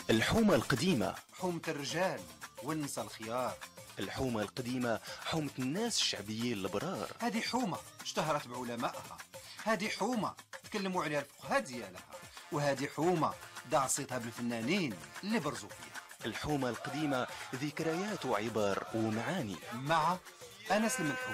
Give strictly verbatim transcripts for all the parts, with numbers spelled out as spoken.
الحومة القديمة حومة الرجال والنساء الخيار. الحومة القديمة حومة الناس الشعبيين البرار. هذه حومة اشتهرت بعلمائها، هذه حومة تكلموا عليها الفقهاء ديالها، وهذه حومة داع صيتها بالفنانين اللي برزوا فيها. الحومة القديمة ذكريات وعبر ومعاني مع أنس الملحوم.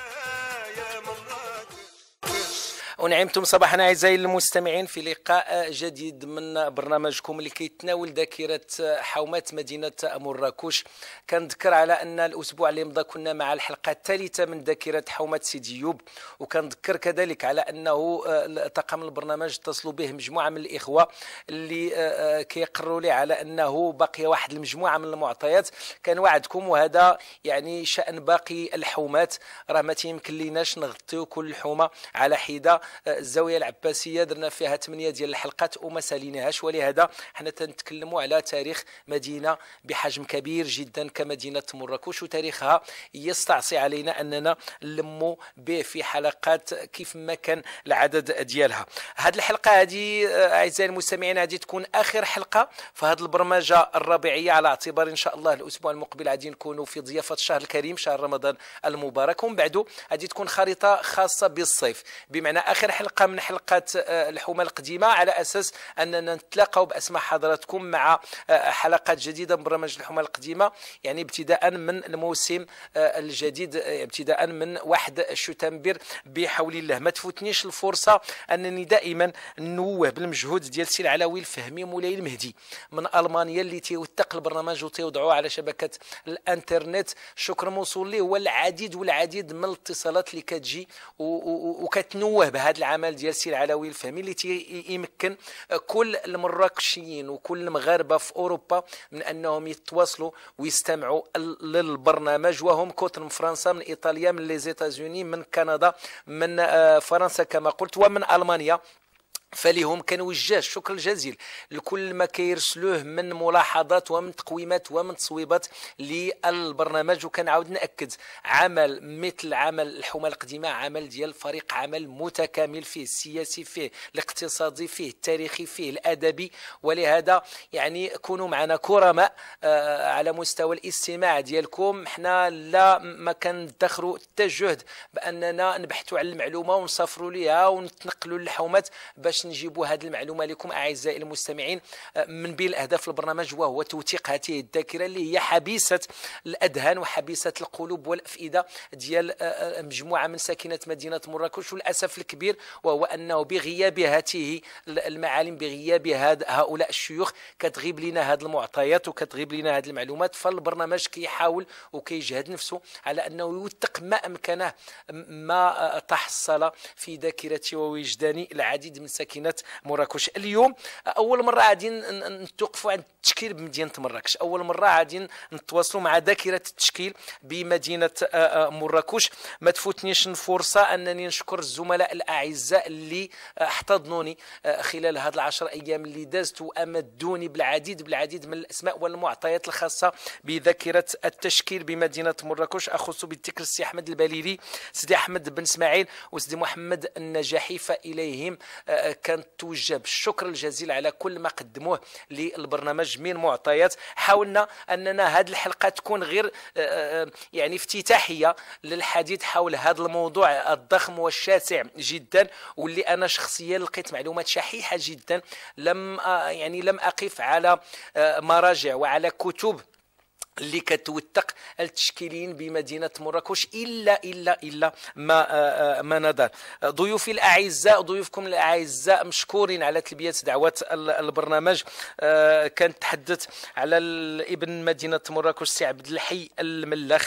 ونعمتم صباحا اعزائي المستمعين في لقاء جديد من برنامجكم اللي كيتناول ذاكره حومات مدينه مراكش. كنذكر على ان الاسبوع اللي مضى كنا مع الحلقه الثالثه من ذاكره حومات سيدي ايوب، وكنذكر كذلك على انه طاقم البرنامج اتصلوا به مجموعه من الاخوه اللي كيقروا لي على انه باقيه واحد المجموعه من المعطيات. كنوعدكم وهذا يعني شان باقي الحومات، راه ما تيمكن ليناش نغطيو كل الحومه على حده. الزاويه العباسيه درنا فيها ثمانيه ديال الحلقات وما ساليناهاش، ولهذا حنا تنتكلموا على تاريخ مدينه بحجم كبير جدا كمدينه مراكش، وتاريخها يستعصي علينا اننا نلموا به في حلقات كيف ما كان العدد ديالها. هذه الحلقه هذه اعزائي المستمعين هذه تكون اخر حلقه في هذه البرمجه الربيعيه، على اعتبار ان شاء الله الاسبوع المقبل غادي نكونوا في ضيافه الشهر الكريم شهر رمضان المبارك، ومن بعده غادي تكون خريطه خاصه بالصيف، بمعنى اخر حلقه من حلقات الحومه القديمه على اساس اننا نتلاقاو باسماء حضراتكم مع حلقات جديده من برنامج الحومه القديمه، يعني ابتداء من الموسم الجديد، ابتداء من واحد شتنبر بحول الله. ما تفوتنيش الفرصه انني دائما نوه بالمجهود ديال سي العلوي الفهمي مولاي المهدي من المانيا اللي تيوثق البرنامج وتيوضعوه على شبكه الانترنت. شكر موصول ليه، والعديد والعديد من الاتصالات اللي كتجي وكتنوه بهذا العمل ديال سي العلوي الفهمي اللي تيمكن كل المراكشيين وكل المغاربه في اوروبا من انهم يتواصلوا ويستمعوا للبرنامج، وهم كثر من فرنسا، من ايطاليا، من لي زيتازوني، من كندا، من فرنسا كما قلت، ومن المانيا. فليهم كنوجه الشكر الجزيل لكل ما كيرسلوه من ملاحظات ومن تقويمات ومن تصويبات للبرنامج. وكنعاود ناكد عمل مثل عمل الحومه القديمه عمل ديال فريق عمل متكامل، فيه السياسي، فيه الاقتصادي، فيه التاريخي، فيه الادبي، ولهذا يعني كونوا معنا كرماء آه على مستوى الاستماع ديالكم. حنا لا ما كندخروا حتى جهد باننا نبحثوا على المعلومه ونسافروا ليها ونتنقلوا للحومات باش نجيبوا هذه المعلومه لكم اعزائي المستمعين. من بين الاهداف البرنامج وهو توثيق هذه الذاكره اللي هي حبيسه الاذهان وحبيسه القلوب والافئده ديال مجموعه من ساكنه مدينه مراكش. والاسف الكبير وهو انه بغياب هذه المعالم، بغياب هؤلاء الشيوخ، كتغيب لنا هذه المعطيات وكتغيب لنا هذه المعلومات. فالبرنامج كيحاول وكيجهد نفسه على انه يوثق ما امكنه ما تحصل في ذاكرتي ووجداني العديد من ساكنه مراكش. اليوم اول مره غادي نتوقفوا عند التشكيل بمدينه مراكش، اول مره غادي نتواصلوا مع ذاكره التشكيل بمدينه مراكش. ما تفوتنيش الفرصه انني نشكر الزملاء الاعزاء اللي احتضنوني خلال هذه العشر ايام اللي دازت وامدوني بالعديد بالعديد من الاسماء والمعطيات الخاصه بذاكره التشكيل بمدينه مراكش. اخص بالذكر السي احمد البليلي، سيدي احمد بن اسماعيل، وسيدي محمد النجاحي، فاليهم كانت توجه بالشكر الجزيل على كل ما قدموه للبرنامج من معطيات. حاولنا اننا هذه الحلقه تكون غير يعني افتتاحيه للحديث حول هذا الموضوع الضخم والشاسع جدا، واللي انا شخصيا لقيت معلومات شحيحه جدا. لم يعني لم اقف على مراجع وعلى كتب اللي كتوثق التشكيليين بمدينه مراكش الا الا الا ما ما نظر. ضيوفي الاعزاء، ضيوفكم الاعزاء مشكورين على تلبيه دعوات البرنامج. كنتحدث على ابن مدينه مراكش سي عبد الحي الملخ،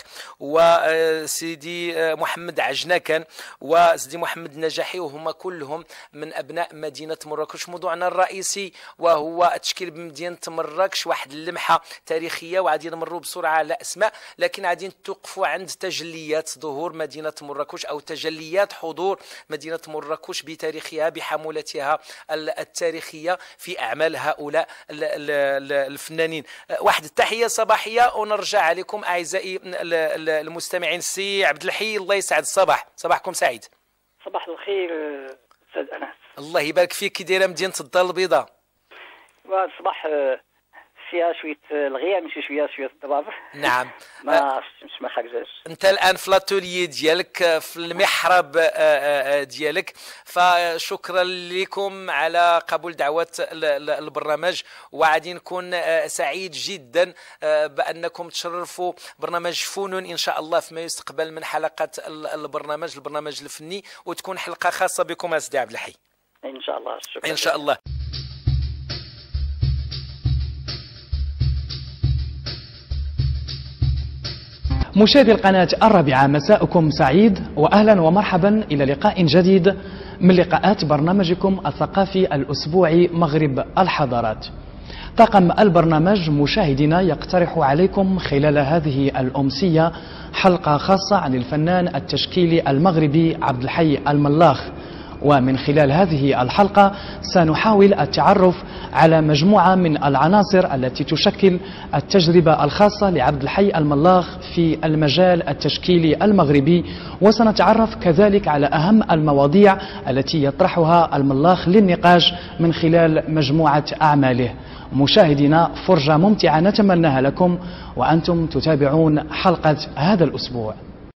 وسيدي محمد عجنكان، وسيدي محمد النجاحي، وهما كلهم من ابناء مدينه مراكش. موضوعنا الرئيسي وهو التشكيل بمدينه مراكش، واحد اللمحه تاريخيه، وغادي نمروا بسرعه على اسماء، لكن غادي نتوقفوا عند تجليات ظهور مدينه مراكش او تجليات حضور مدينه مراكش بتاريخها بحمولتها التاريخيه في اعمال هؤلاء الفنانين. واحد التحيه صباحيه ونرجع عليكم اعزائي المستمعين. سي عبد الحي، الله يسعد الصباح، صباحكم سعيد. صباح الخير استاذ انس. الله يبارك فيك. كي دايره مدينه الدار البيضاء؟ صباح فيها شويه الغيا ماشي شويه شويه الضباب. نعم. ما ما خرجش. انت الان في لاتوليي ديالك في المحراب ديالك، فشكرا لكم على قبول دعوه البرنامج، وغادي نكون سعيد جدا بانكم تشرفوا برنامج فنون ان شاء الله فيما يستقبل من حلقات البرنامج البرنامج الفني، وتكون حلقه خاصه بكم اسيدي عبد الحي ان شاء الله. شكرا ان شاء الله. مشاهدي القناة الرابعة، مساءكم سعيد وأهلا ومرحبا إلى لقاء جديد من لقاءات برنامجكم الثقافي الأسبوعي مغرب الحضارات. طاقم البرنامج مشاهدينا يقترح عليكم خلال هذه الأمسية حلقة خاصة عن الفنان التشكيلي المغربي عبد الحي الملاخ، ومن خلال هذه الحلقة سنحاول التعرف على مجموعة من العناصر التي تشكل التجربة الخاصة لعبد الحي الملاخ في المجال التشكيلي المغربي، وسنتعرف كذلك على أهم المواضيع التي يطرحها الملاخ للنقاش من خلال مجموعة أعماله. مشاهدينا، فرجة ممتعة نتمناها لكم وأنتم تتابعون حلقة هذا الأسبوع.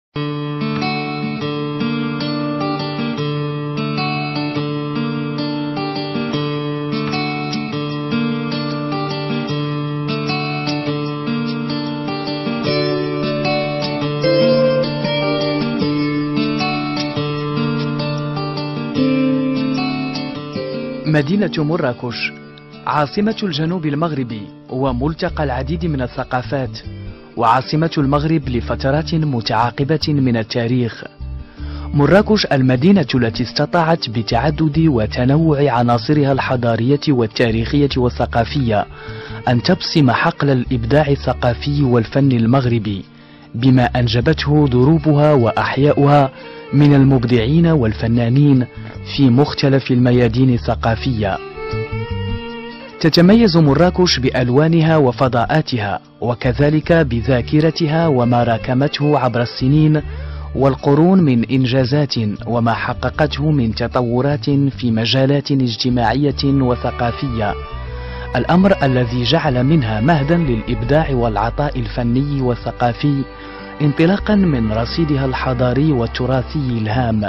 مدينة مراكش عاصمة الجنوب المغربي وملتقى العديد من الثقافات، وعاصمة المغرب لفترات متعاقبة من التاريخ. مراكش المدينة التي استطاعت بتعدد وتنوع عناصرها الحضارية والتاريخية والثقافية أن تبصم حقل الإبداع الثقافي والفن المغربي، بما أنجبته دروبها وأحياؤها من المبدعين والفنانين في مختلف الميادين الثقافية. تتميز مراكش بألوانها وفضاءاتها، وكذلك بذاكرتها وما راكمته عبر السنين والقرون من إنجازات وما حققته من تطورات في مجالات اجتماعية وثقافية، الأمر الذي جعل منها مهدا للإبداع والعطاء الفني والثقافي انطلاقا من رصيدها الحضاري والتراثي الهام.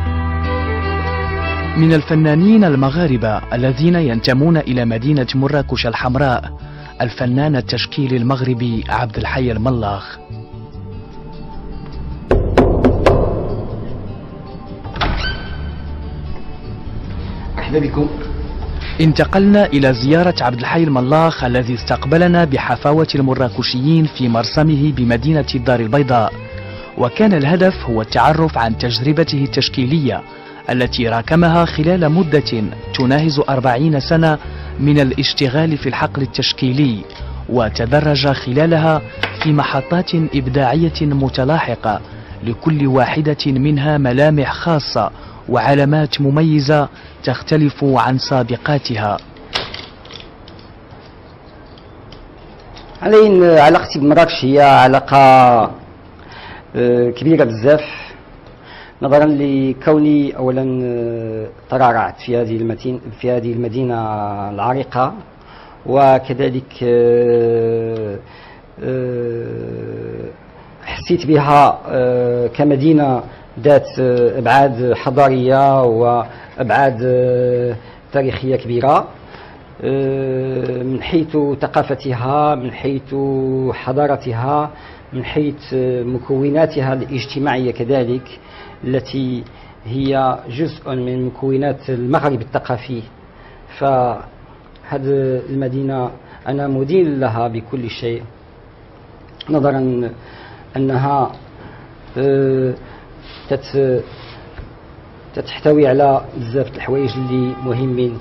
من الفنانين المغاربة الذين ينتمون إلى مدينة مراكش الحمراء الفنان التشكيلي المغربي عبد الحي الملاخ. مرحبا بكم. انتقلنا إلى زيارة عبد الحي الملاخ الذي استقبلنا بحفاوة المراكشيين في مرسمه بمدينة الدار البيضاء، وكان الهدف هو التعرف عن تجربته التشكيلية التي راكمها خلال مدة تناهز أربعين سنة من الاشتغال في الحقل التشكيلي، وتدرج خلالها في محطات إبداعية متلاحقة لكل واحدة منها ملامح خاصة وعلامات مميزة تختلف عن سابقاتها. علين علاقتي بمراكش هي علاقة كبيرة بزاف، نظرا لكوني اولا ترعرعت في هذه المدينة في هذه المدينة العريقة، وكذلك حسيت بها كمدينة ذات ابعاد حضارية وابعاد تاريخية كبيرة من حيث ثقافتها، من حيث حضارتها، من حيث مكوناتها الاجتماعية كذلك، التي هي جزء من مكونات المغرب الثقافي. فهذه المدينة أنا مدين لها بكل شيء، نظرا أنها تحتوي على بزاف الحوايج اللي مهمين.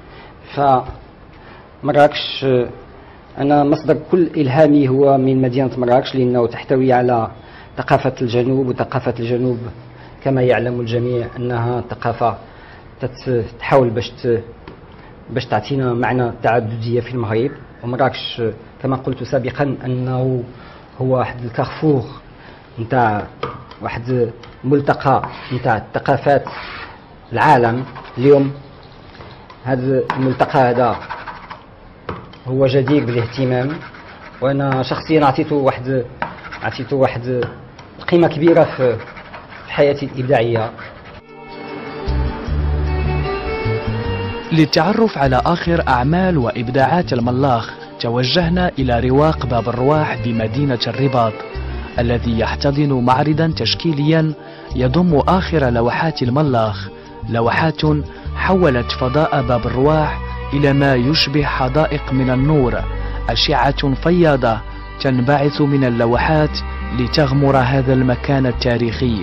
فمراكش أنا مصدر كل إلهامي هو من مدينة مراكش، لأنه تحتوي على ثقافة الجنوب، وثقافة الجنوب كما يعلم الجميع أنها ثقافة تحاول باش باش تعطينا معنى التعددية في المغرب. ومراكش كما قلت سابقا أنه هو واحد الكارفور نتاع واحد ملتقى نتاع ثقافات العالم. اليوم هذا الملتقى هذا هو جدير بالاهتمام، وانا شخصيا اعطيته واحد اعطيته واحد قيمه كبيره في حياتي الابداعيه. للتعرف على آخر أعمال وإبداعات الملاخ توجهنا إلى رواق باب الرواح بمدينة الرباط، الذي يحتضن معرضا تشكيليا يضم آخر لوحات الملاخ، لوحات حولت فضاء باب الرواح إلى ما يشبه حدائق من النور، أشعة فياضة تنبعث من اللوحات لتغمر هذا المكان التاريخي.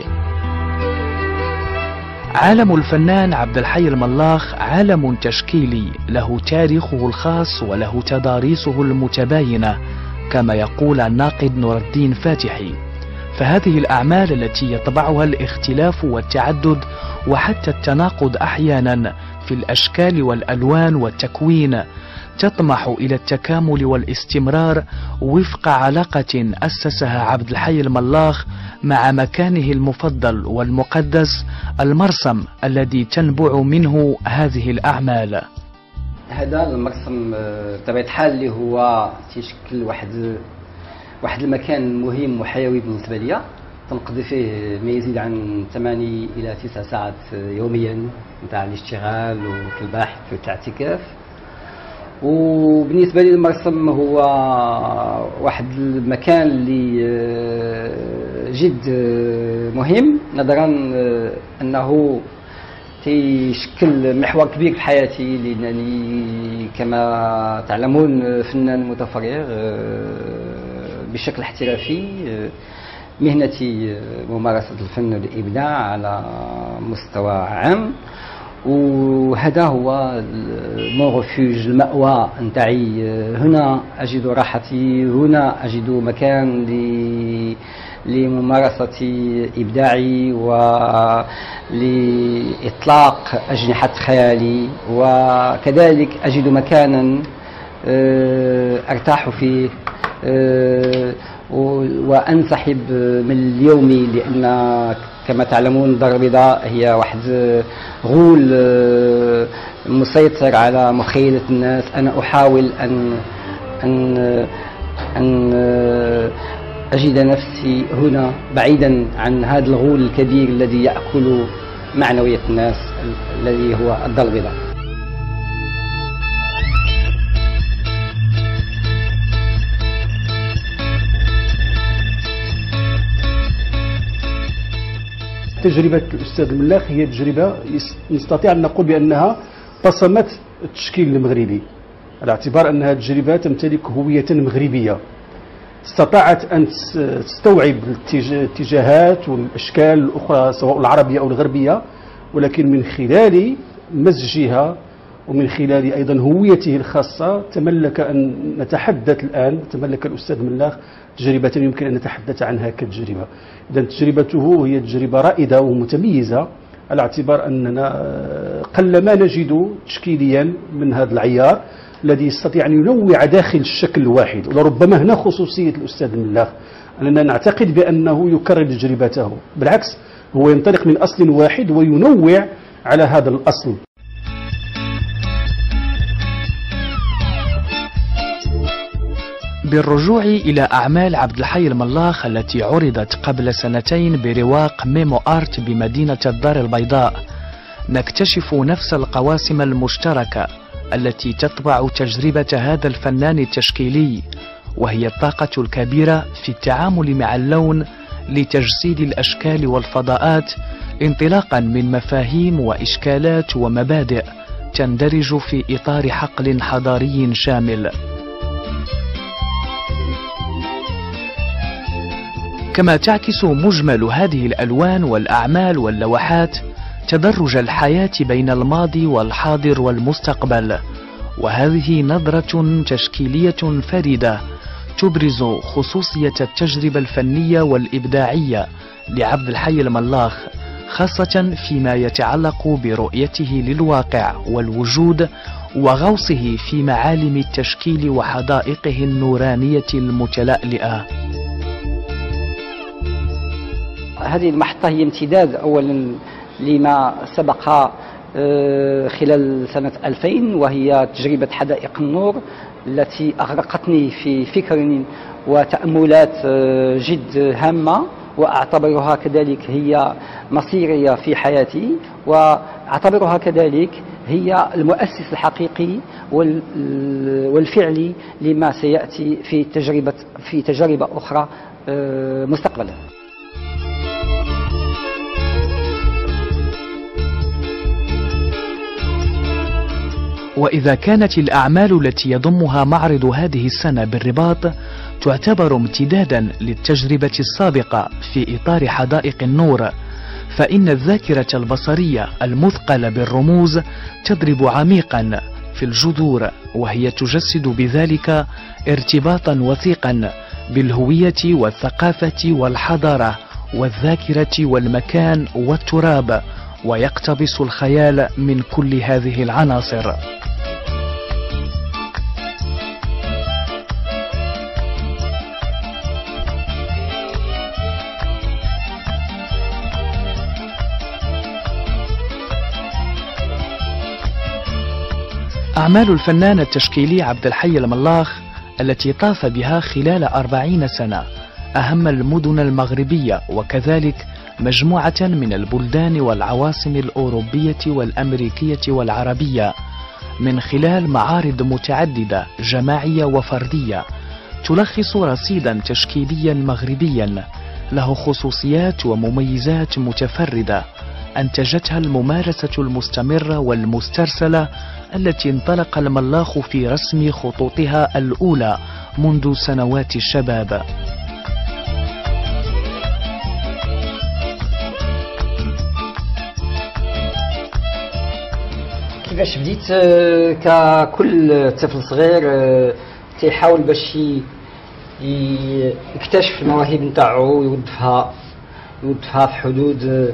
عالم الفنان عبد الحي الملاخ عالم تشكيلي له تاريخه الخاص وله تضاريسه المتباينة، كما يقول الناقد نور الدين فاتحي. فهذه الأعمال التي يطبعها الاختلاف والتعدد وحتى التناقض أحيانا في الأشكال والألوان والتكوين تطمح إلى التكامل والاستمرار وفق علاقة أسسها عبد الحي الملاخ مع مكانه المفضل والمقدس المرسم الذي تنبع منه هذه الأعمال. هذا المرسم بطبيعة الحال اللي هو تيشكل واحد واحد المكان مهم وحيوي بالنسبة لي، تنقضي فيه ما يزيد عن ثمانية إلى تسع ساعات يوميا نتاع الاشتغال وفي البحث والاعتكاف. وبالنسبة لي المرسم هو واحد المكان اللي جد مهم، نظرا أنه تيشكل محور كبير في حياتي، لأنني كما تعلمون فنان متفرغ بشكل احترافي. مهنتي ممارسة الفن والإبداع على مستوى عام، وهذا هو مون ريفوج، المأوى نتاعي. هنا أجد راحتي، هنا أجد مكان لممارسة إبداعي ولإطلاق أجنحة خيالي، وكذلك أجد مكانا أرتاح فيه وأنسحب من اليوم، لأن كما تعلمون الدار البيضاء هي واحد غول مسيطر على مخيلة الناس. أنا أحاول أن أن أن أجد نفسي هنا بعيدا عن هذا الغول الكبير الذي يأكل معنوية الناس الذي هو الدار البيضاء. تجربة الأستاذ الملاخ هي تجربة نستطيع أن نقول بأنها بصمت التشكيل المغربي، على اعتبار أنها تجربة تمتلك هوية مغربية، استطاعت أن تستوعب الاتجاهات والأشكال الأخرى سواء العربية أو الغربية، ولكن من خلال مزجها ومن خلال أيضا هويته الخاصة تملك أن نتحدث الآن، تملك الأستاذ الملاخ تجربة يمكن أن نتحدث عنها كتجربة. إذا تجربته هي تجربة رائدة ومتميزة، على اعتبار أننا قلما نجد تشكيليا من هذا العيار الذي يستطيع أن ينوع داخل الشكل الواحد. ولربما هنا خصوصية الأستاذ الملاخ، أننا نعتقد بأنه يكرر تجربته، بالعكس هو ينطلق من أصل واحد وينوع على هذا الأصل. بالرجوع إلى أعمال عبد الحي الملاخ التي عرضت قبل سنتين برواق ميمو آرت بمدينة الدار البيضاء، نكتشف نفس القواسم المشتركة التي تطبع تجربة هذا الفنان التشكيلي، وهي الطاقة الكبيرة في التعامل مع اللون لتجسيد الأشكال والفضاءات، انطلاقا من مفاهيم وإشكالات ومبادئ تندرج في إطار حقل حضاري شامل. كما تعكس مجمل هذه الألوان والأعمال واللوحات تدرج الحياة بين الماضي والحاضر والمستقبل، وهذه نظرة تشكيلية فريدة تبرز خصوصية التجربة الفنية والإبداعية لعبد الحي الملاخ، خاصة فيما يتعلق برؤيته للواقع والوجود وغوصه في معالم التشكيل وحدائقه النورانية المتلألئة. هذه المحطة هي امتداد أولا لما سبق خلال سنة ألفين، وهي تجربة حدائق النور التي أغرقتني في فكر وتأملات جد هامة، وأعتبرها كذلك هي مصيرية في حياتي، وأعتبرها كذلك هي المؤسس الحقيقي والفعلي لما سيأتي في تجربة في تجارب أخرى مستقبلا. وإذا كانت الأعمال التي يضمها معرض هذه السنة بالرباط تعتبر امتدادا للتجربة السابقة في إطار حدائق النور، فإن الذاكرة البصرية المثقلة بالرموز تضرب عميقا في الجذور، وهي تجسد بذلك ارتباطا وثيقا بالهوية والثقافة والحضارة والذاكرة والمكان والتراب، ويقتبس الخيال من كل هذه العناصر. أعمال الفنان التشكيلي عبد الحي الملاخ التي طاف بها خلال أربعين سنة أهم المدن المغربية، وكذلك مجموعة من البلدان والعواصم الأوروبية والأمريكية والعربية، من خلال معارض متعددة جماعية وفردية تلخص رصيدا تشكيليا مغربيا له خصوصيات ومميزات متفردة أنتجتها الممارسة المستمرة والمسترسلة التي انطلق الملاخ في رسم خطوطها الأولى منذ سنوات الشباب. كيفاش بديت؟ ككل طفل صغير تيحاول باش يكتشف المواهب نتاعو ويوظفها يوظفها في حدود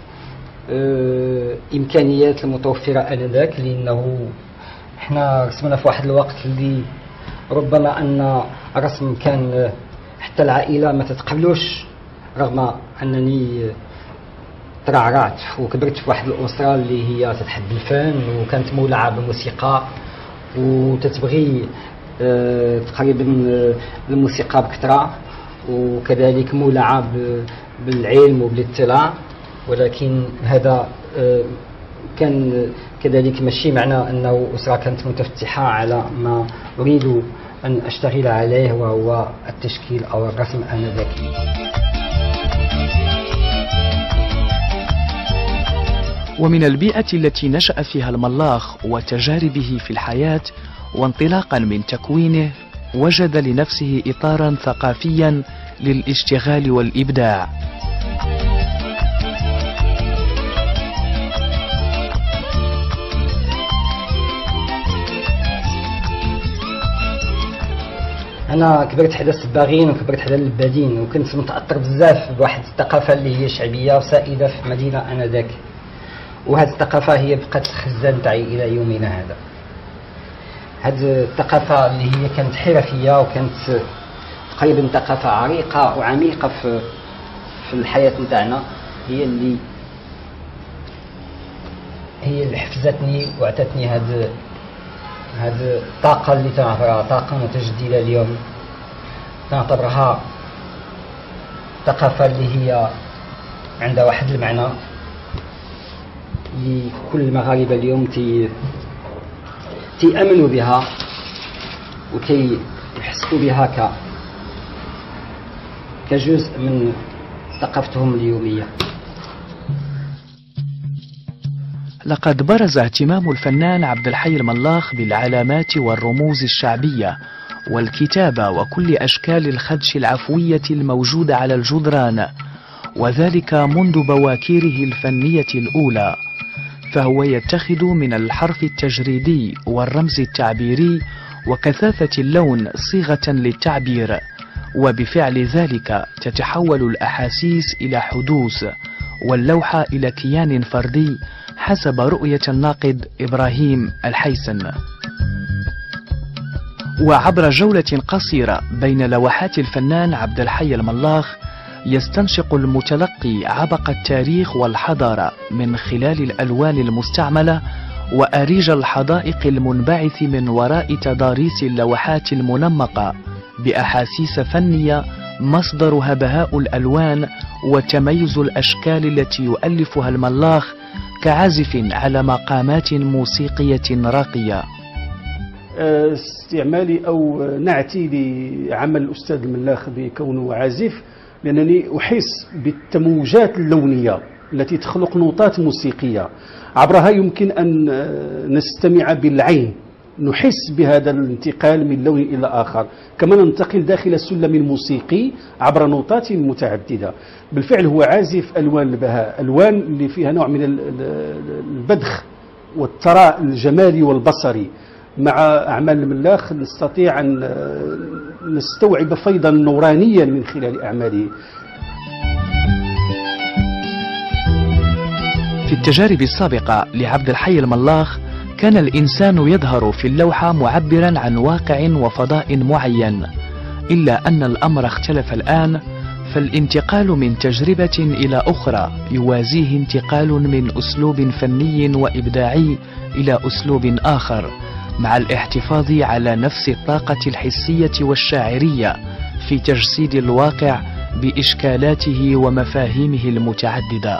امكانيات المتوفره انذاك، لانه احنا رسمنا في واحد الوقت اللي ربما ان الرسم كان حتى العائله ما تتقبلوش، رغم انني ترعرعت وكبرت في واحد الاسره اللي هي تتحب الفن وكانت مولعه بالموسيقى وتتبغي اه تقريبا الموسيقى بكثره، وكذلك مولعه بالعلم وبالاطلاع، ولكن هذا اه كان كذلك ماشي معنى انه اسره كانت متفتحه على ما اريد ان اشتغل عليه وهو التشكيل او الرسم انذاك. ومن البيئة التي نشأ فيها الملاخ وتجاربه في الحياة، وانطلاقا من تكوينه وجد لنفسه إطارا ثقافيا للاشتغال والإبداع. أنا كبرت حدا السباغين وكبرت حدا اللبادين، وكنت متأثر بزاف بواحد الثقافة اللي هي شعبية وسائدة في مدينة آنذاك، وهذه الثقافة هي بقات الخزان تاعي إلى يومنا هذا. هذه الثقافة اللي هي كانت حرفية وكانت تقريبا ثقافة عريقة وعميقة في في الحياة نتاعنا، هي اللي هي اللي حفزتني وعطتني هذه هذه الطاقة اللي تنعتبرها طاقة متجددة اليوم، تنعتبرها ثقافة اللي هي عندها واحد المعنى اللي كل المغاربة اليوم تي تيأمنوا بها وكي يحسوا بها ك كجزء من ثقافتهم اليومية. لقد برز اهتمام الفنان عبد الحي الملاخ بالعلامات والرموز الشعبية والكتابة وكل أشكال الخدش العفوية الموجودة على الجدران، وذلك منذ بواكيره الفنية الأولى، فهو يتخذ من الحرف التجريدي والرمز التعبيري وكثافة اللون صيغة للتعبير، وبفعل ذلك تتحول الأحاسيس إلى حدوث واللوحة إلى كيان فردي حسب رؤية الناقد إبراهيم الحيسن. وعبر جولة قصيرة بين لوحات الفنان عبد الحي الملاخ يستنشق المتلقي عبق التاريخ والحضارة من خلال الألوان المستعملة وأريج الحدائق المنبعث من وراء تضاريس اللوحات المنمقة بأحاسيس فنية مصدرها بهاء الألوان وتميز الأشكال التي يؤلفها الملاخ كعازف على مقامات موسيقية راقية. استعمالي أو نعتي لعمل الأستاذ الملاخ بكونه عازف لأنني أحس بالتموجات اللونية التي تخلق نوتات موسيقية عبرها يمكن أن نستمع بالعين، نحس بهذا الانتقال من لون إلى آخر، كما ننتقل داخل السلم الموسيقي عبر نوتات متعددة. بالفعل هو عازف ألوان البهاء، ألوان اللي فيها نوع من البدخ والثراء الجمالي والبصري. مع أعمال الملاخ نستطيع أن نستوعب فيضا نورانيا من خلال أعماله. في التجارب السابقة لعبد الحي الملاخ كان الإنسان يظهر في اللوحة معبرا عن واقع وفضاء معين، إلا أن الأمر اختلف الآن، فالانتقال من تجربة إلى أخرى يوازيه انتقال من أسلوب فني وإبداعي إلى أسلوب آخر، مع الاحتفاظ على نفس الطاقة الحسية والشاعرية في تجسيد الواقع بإشكالاته ومفاهيمه المتعددة.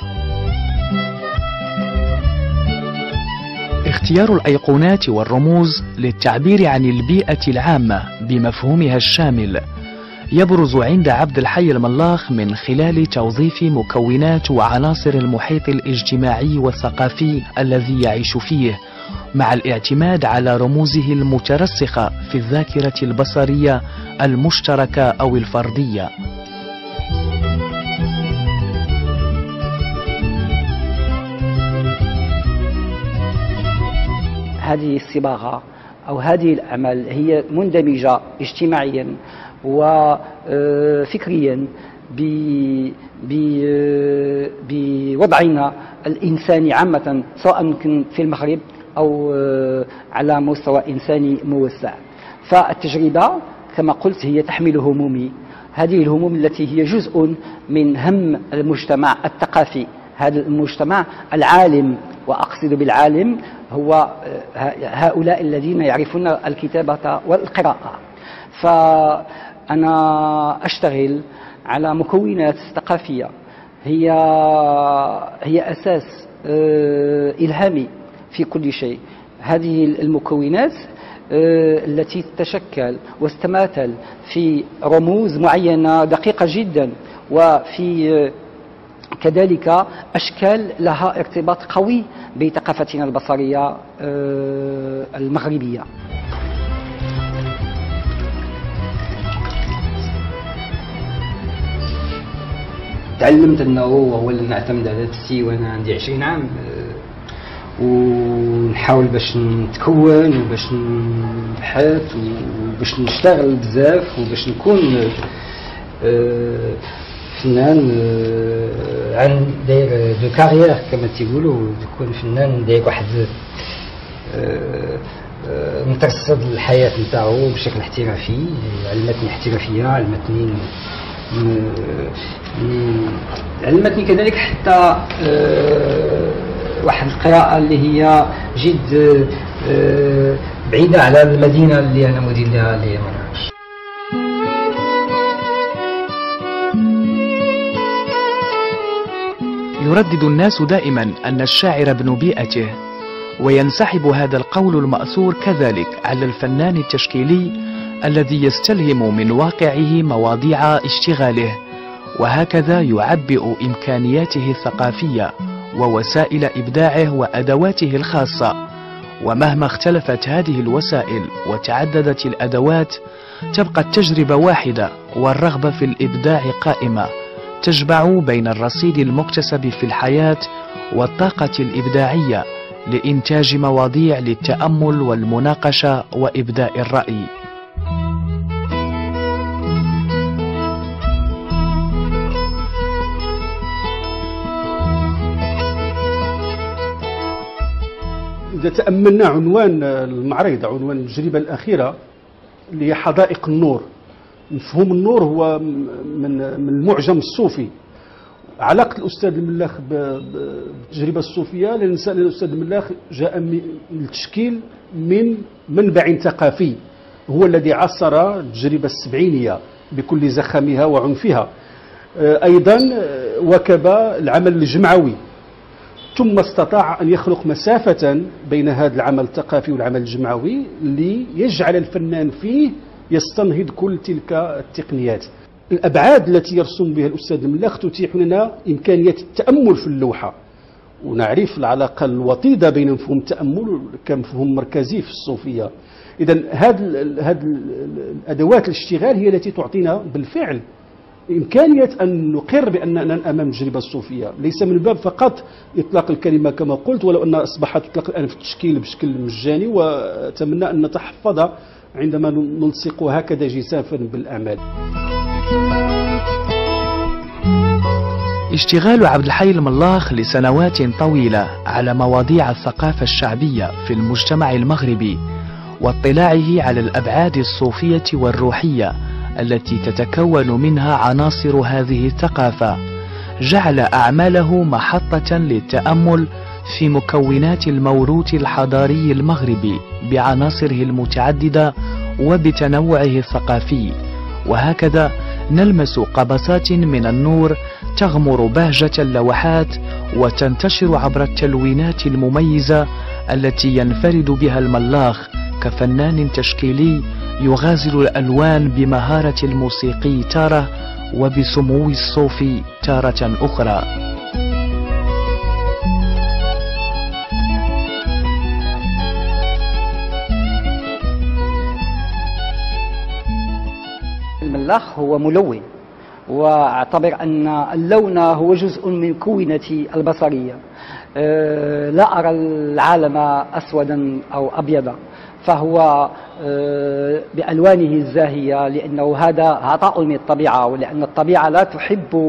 اختيار الأيقونات والرموز للتعبير عن البيئة العامة بمفهومها الشامل يبرز عند عبد الحي الملاخ من خلال توظيف مكونات وعناصر المحيط الاجتماعي والثقافي الذي يعيش فيه، مع الاعتماد على رموزه المترسخة في الذاكرة البصرية المشتركة أو الفردية. هذه الصباغة أو هذه الأعمال هي مندمجة اجتماعيا وفكريا بوضعنا الإنساني عامة، سواء كان في المغرب أو على مستوى إنساني موسع. فالتجربة كما قلت هي تحمل همومي، هذه الهموم التي هي جزء من هم المجتمع الثقافي، هذا المجتمع العالم، وأقصد بالعالم هو هؤلاء الذين يعرفون الكتابة والقراءة. فأنا أشتغل على مكونات ثقافية هي هي أساس إلهامي في كل شيء. هذه المكونات التي تتشكل واستماثل في رموز معينة دقيقة جدا، وفي كذلك أشكال لها ارتباط قوي بثقافتنا البصرية المغربية. تعلمت أنه أولا نعتمد على نفسي وأنا عندي عشرين عام، ونحاول باش نتكون وباش نبحث وباش نشتغل بزاف وباش نكون فنان عن داير دو كارير كما تيقولوا، تكون فنان داير واحد مترصد الحياة نتاعو بشكل احترافي. علمتني احترافية، علمتني علمتني كذلك حتى واحد القراءة اللي هي جد بعيدة على المدينة اللي أنا مدير لها اللي هي مراكش. يردد الناس دائما أن الشاعر ابن بيئته، وينسحب هذا القول المأثور كذلك على الفنان التشكيلي الذي يستلهم من واقعه مواضيع اشتغاله، وهكذا يعبئ إمكانياته الثقافية ووسائل إبداعه وأدواته الخاصة. ومهما اختلفت هذه الوسائل وتعددت الأدوات، تبقى التجربة واحدة والرغبة في الإبداع قائمة، تجمع بين الرصيد المكتسب في الحياة والطاقة الإبداعية لإنتاج مواضيع للتأمل والمناقشة وإبداء الرأي. إذا تأملنا عنوان المعرض، عنوان التجربة الأخيرة اللي هي حدائق النور، مفهوم النور هو من من المعجم الصوفي. علاقة الأستاذ الملاخ بالتجربة الصوفية، لأن الأستاذ الملاخ جاء من التشكيل من منبع ثقافي هو الذي عصر التجربة السبعينية بكل زخمها وعنفها. أيضا واكب العمل الجمعوي، ثم استطاع أن يخلق مسافة بين هذا العمل الثقافي والعمل الجمعوي ليجعل الفنان فيه يستنهض كل تلك التقنيات. الأبعاد التي يرسم بها الأستاذ الملاخ تتيح لنا إمكانية التأمل في اللوحة، ونعرف العلاقة الوطيدة بين مفهوم التأمل كمفهوم مركزي في الصوفية. إذا هذه هذه الأدوات الاشتغال هي التي تعطينا بالفعل إمكانية أن نقر بأننا أمام التجربة الصوفية، ليس من باب فقط إطلاق الكلمة كما قلت، ولو أنها أصبحت تطلق الآن في التشكيل بشكل مجاني، وأتمنى أن نتحفظ عندما نلصق هكذا جسافا بالأعمال. اشتغال عبد الحي الملاخ لسنوات طويلة على مواضيع الثقافة الشعبية في المجتمع المغربي، واطلاعه على الأبعاد الصوفية والروحية التي تتكون منها عناصر هذه الثقافة، جعل أعماله محطة للتأمل في مكونات الموروث الحضاري المغربي بعناصره المتعددة وبتنوعه الثقافي. وهكذا نلمس قبسات من النور تغمر بهجة اللوحات وتنتشر عبر التلوينات المميزة التي ينفرد بها الملاخ كفنان تشكيلي يغازل الألوان بمهارة الموسيقي تارة وبسمو الصوفي تارة أخرى. الملاخ هو ملون، واعتبر أن اللون هو جزء من كونتي البصرية. لا أرى العالم أسودا أو أبيضا، فهو بألوانه الزاهية، لأنه هذا عطاء من الطبيعة، ولأن الطبيعة لا تحب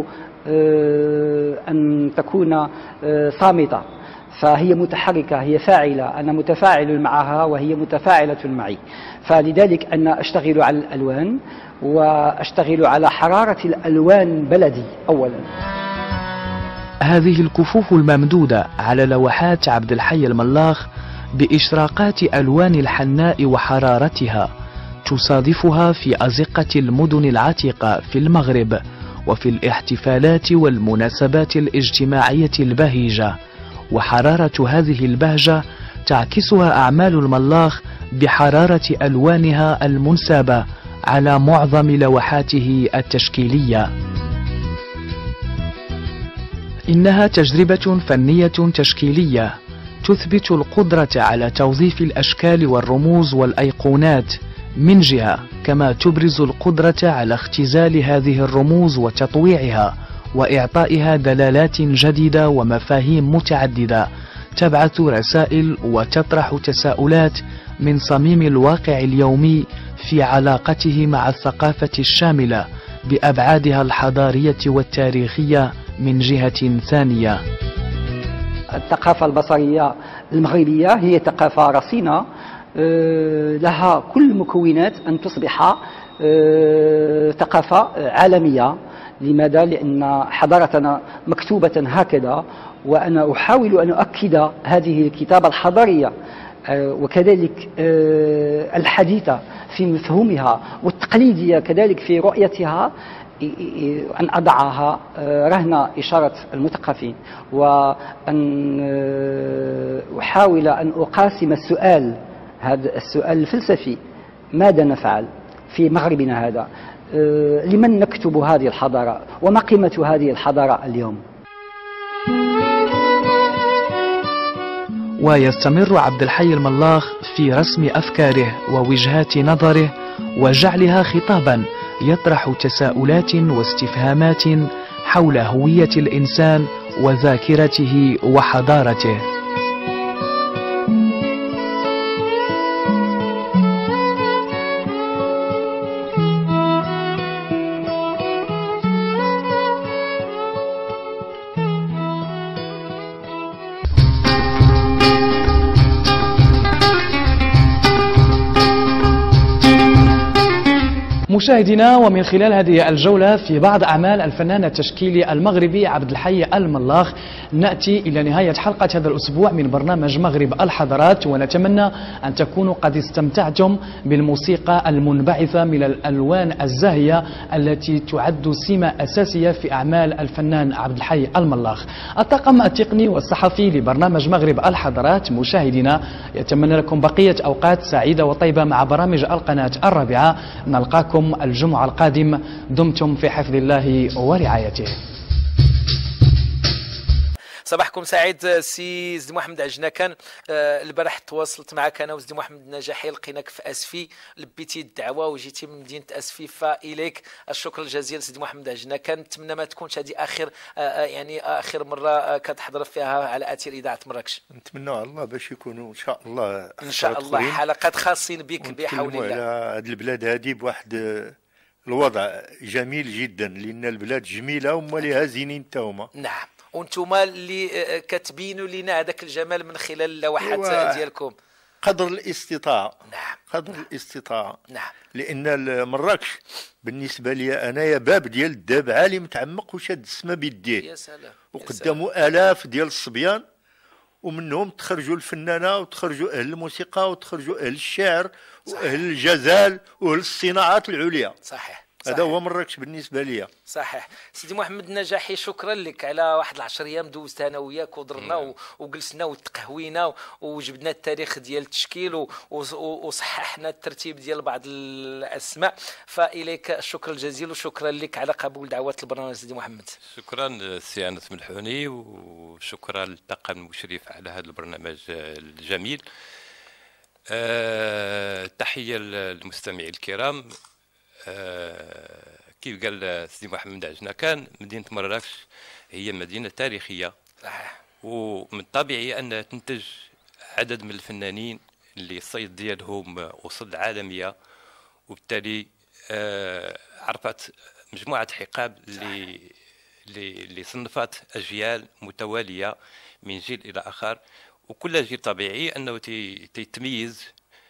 أن تكون صامتة، فهي متحركة، هي فاعلة، أنا متفاعل معها وهي متفاعلة معي. فلذلك أنا أشتغل على الألوان، وأشتغل على حرارة الألوان بلدي أولا. هذه الكفوف الممدودة على لوحات عبد الحي الملاخ بإشراقات ألوان الحناء وحرارتها تصادفها في أزقة المدن العتيقة في المغرب، وفي الاحتفالات والمناسبات الاجتماعية البهيجة. وحرارة هذه البهجة تعكسها أعمال الملاخ بحرارة ألوانها المنسابة على معظم لوحاته التشكيلية. إنها تجربة فنية تشكيلية تثبت القدرة على توظيف الأشكال والرموز والأيقونات من جهة، كما تبرز القدرة على اختزال هذه الرموز وتطويعها وإعطائها دلالات جديدة ومفاهيم متعددة تبعث رسائل وتطرح تساؤلات من صميم الواقع اليومي في علاقته مع الثقافة الشاملة بأبعادها الحضارية والتاريخية من جهة ثانية. الثقافة البصرية المغربية هي ثقافة رصينة، لها كل مكونات أن تصبح ثقافة عالمية. لماذا؟ لأن حضارتنا مكتوبة هكذا، وأنا أحاول أن أؤكد هذه الكتابة الحضارية وكذلك الحديثة في مفهومها، والتقليدية كذلك في رؤيتها، أن أضعها رهن إشارة المثقفين، وأن أحاول أن أقاسم السؤال، هذا السؤال الفلسفي: ماذا نفعل في مغربنا هذا؟ لمن نكتب هذه الحضارة؟ وما قيمة هذه الحضارة اليوم؟ ويستمر عبد الحي الملاخ في رسم أفكاره ووجهات نظره وجعلها خطابا يطرح تساؤلات واستفهامات حول هوية الإنسان وذاكرته وحضارته. مشاهدينا، ومن خلال هذه الجولة في بعض أعمال الفنان التشكيلي المغربي عبد الحي الملاخ نأتي إلى نهاية حلقة هذا الأسبوع من برنامج مغرب الحضارات، ونتمنى أن تكونوا قد استمتعتم بالموسيقى المنبعثة من الألوان الزاهية التي تعد سمة أساسية في أعمال الفنان عبد الحي الملاخ. الطاقم التقني والصحفي لبرنامج مغرب الحضارات مشاهدينا يتمنى لكم بقية أوقات سعيدة وطيبة مع برامج القناة الرابعة. نلقاكم الجمعة القادم، دمتم في حفظ الله ورعايته. صباحكم سعيد سي زدي محمد عجناكان. آه البارح تواصلت معك انا وزدي محمد النجاحي، لقيناك في اسفي، لبيتي الدعوه وجيتي من مدينه اسفي، فاليك الشكر الجزيل سيدي محمد عجناكان. نتمنى ما تكونش هذه اخر آه يعني اخر مره آه كتحضر فيها على اثير اذاعه مراكش. نتمنى على الله باش يكونوا ان شاء الله ان شاء الله حلقات خاصين بك بحول الله. على هذه البلاد هذه بواحد الوضع جميل جدا، لان البلاد جميله وما لها زينين تاهما. نعم، وانتم اللي كتبينوا لنا هذاك الجمال من خلال اللوحات ديالكم قدر الاستطاعه. نعم، قدر الاستطاعه. نعم، لان مراكش بالنسبه لي انايا باب ديال الداب عالي متعمق وشاد السما بيديه. يا سلام. وقدامه الاف ديال الصبيان، ومنهم تخرجوا الفنانه وتخرجوا اهل الموسيقى وتخرجوا اهل الشعر واهل الجزال واهل الصناعات العليا. صحيح. هذا هو مراكش بالنسبه لي. صحيح. سيدي محمد النجاحي، شكرا لك على واحد العشر ايام دوزتها انا وياك ودرنا وجلسنا وتقهوينا وجبنا التاريخ ديال التشكيل وصححنا الترتيب ديال بعض الاسماء، فاليك الشكر الجزيل وشكرا لك على قبول دعوات البرنامج سيدي محمد. شكرا سي انس ملحوني، وشكرا للطاقم المشرف على هذا البرنامج الجميل. أه تحيه للمستمعين الكرام. آه كيف قال سيدي محمد عجناكان، مدينة مراكش هي مدينة تاريخية. صحيح. ومن الطبيعي أنها تنتج عدد من الفنانين اللي الصيت ديالهم وصل عالمية، وبالتالي آه عرفت مجموعة حقاب اللي اللي صنفت أجيال متوالية من جيل إلى آخر، وكل جيل طبيعي أنه تيتميز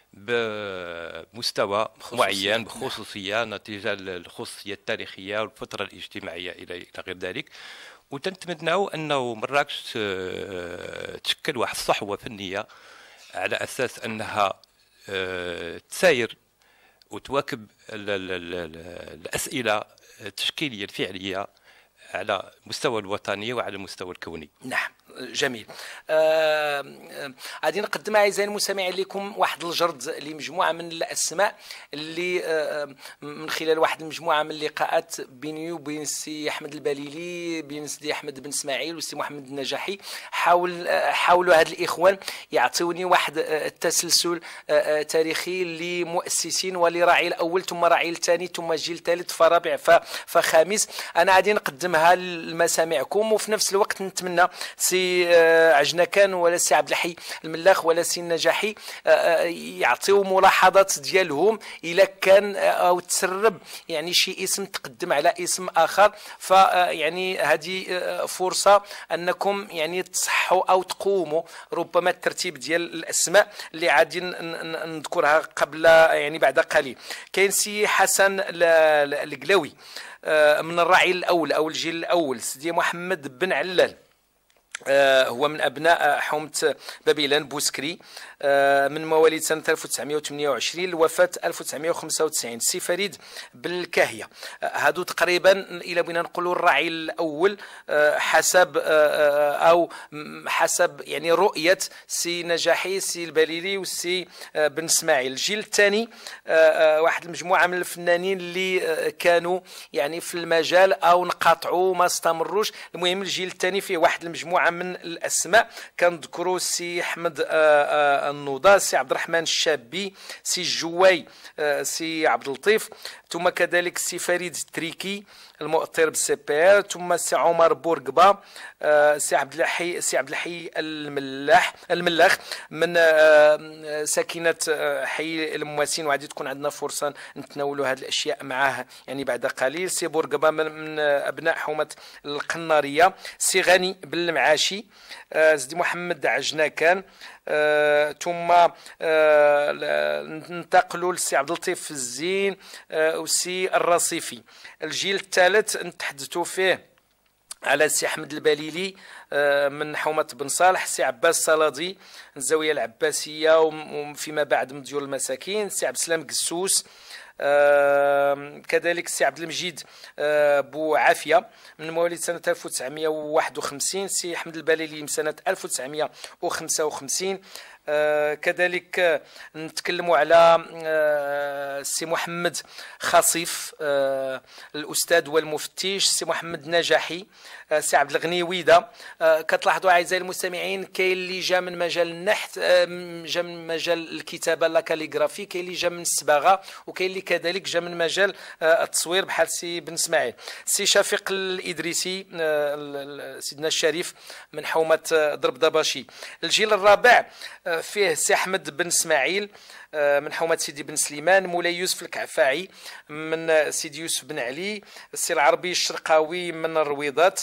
بمستوى معين بخصوصيه نتيجه الخصوصيه التاريخيه والفتره الاجتماعيه الى غير ذلك. وتنتمناو انه مراكش تشكل واحد الصحوه فنيه على اساس انها تساير وتواكب الاسئله التشكيليه الفعليه على مستوى الوطني وعلى المستوى الكوني. نعم، جميل. غادي آه نقدم اعزائي المستمعين لكم واحد الجرد لمجموعه من الاسماء اللي آه من خلال واحد المجموعه من اللقاءات بيني وبين السي احمد البليلي، بين السي احمد بن اسماعيل والسي محمد النجاحي. حاول آه حاولوا هاد الاخوان يعطيوني واحد آه التسلسل آه تاريخي لمؤسسين ولراعي الاول ثم راعي الثاني ثم جيل ثالث فرابع فخامس. انا غادي نقدمها لمسامعكم، وفي نفس الوقت نتمنى سي عجناكان ولا سي عبد الحي الملاخ ولا سي النجاحي يعطيو ملاحظات ديالهم الا كان او تسرب يعني شي اسم تقدم على اسم اخر، فيعني هذه فرصه انكم يعني تصحوا او تقوموا ربما الترتيب ديال الاسماء اللي غادي نذكرها قبل يعني بعد قليل. كاين سي حسن القلاوي من الراعي الاول او الجيل الاول، سيدي محمد بن علال آه هو من أبناء حومة بابيلان بوسكري، آه من مواليد سنة ألف وتسعمائة وثمانية وعشرين الوفاة ألف وتسعمائة وخمسة وتسعين. سي فريد بن الكاهية، آه هادو تقريبا إلى بنا نقولوا الراعي الأول آه حسب آه أو حسب يعني رؤية سي نجاحي سي البليلي والسي آه بن اسماعيل. الجيل الثاني آه واحد المجموعة من الفنانين اللي آه كانوا يعني في المجال أو انقطعوا ما استمروش. المهم الجيل الثاني فيه واحد المجموعة من الاسماء كنذكروا سي احمد النوضه، سي عبد الرحمن الشابي، سي الجواي، سي عبد اللطيف، ثم كذلك سي فريد التريكي، المؤطر بالسيبير، ثم السي عمر بورقبه، السي عبد الحي السي عبد الحي الملاح الملاخ من ساكنه حي المواسين، وغادي تكون عندنا فرصه نتناولوا هذه الاشياء معاه يعني بعد قليل. سي بورقبه من ابناء حومه القناريه. سي غني بالمعاشي، سيدي محمد عجناكان، آه، ثم آه، ننتقلوا للسي عبد اللطيف الزين آه، والسي الرصيفي. الجيل الثالث نتحدثوا فيه على السي احمد البليلي آه، من حومه بن صالح، السي عباس صلادي الزاويه العباسيه وفيما بعد مديول المساكين، السي عبد السلام قسوس، آه كذلك السي عبد المجيد آه بو عافيه من مواليد سنه ألف وتسعمائة وواحد وخمسين، السي احمد البليلي من سنه ألف وتسعمائة وخمسة وخمسين. آه كذلك آه نتكلموا على آه السي محمد خصيف آه الاستاذ والمفتش، السي محمد نجاحي، السي آه عبد الغني ويدا. آه كتلاحظوا اعزائي المستمعين كاين اللي جا من مجال النحت، آه جا من مجال الكتابه لا كاليغرافي، كاين اللي جا من الصباغه، وكاين اللي كذلك جا من مجال آه التصوير بحال السي بن اسماعيل. السي شفيق الادريسي آه سيدنا الشريف من حومه آه ضرب دباشي. الجيل الرابع آه فيه السي احمد بن اسماعيل من حومه سيدي بن سليمان، مولاي يوسف الكعفاعي من سيدي يوسف بن علي، السي العربي الشرقاوي من الرويضات،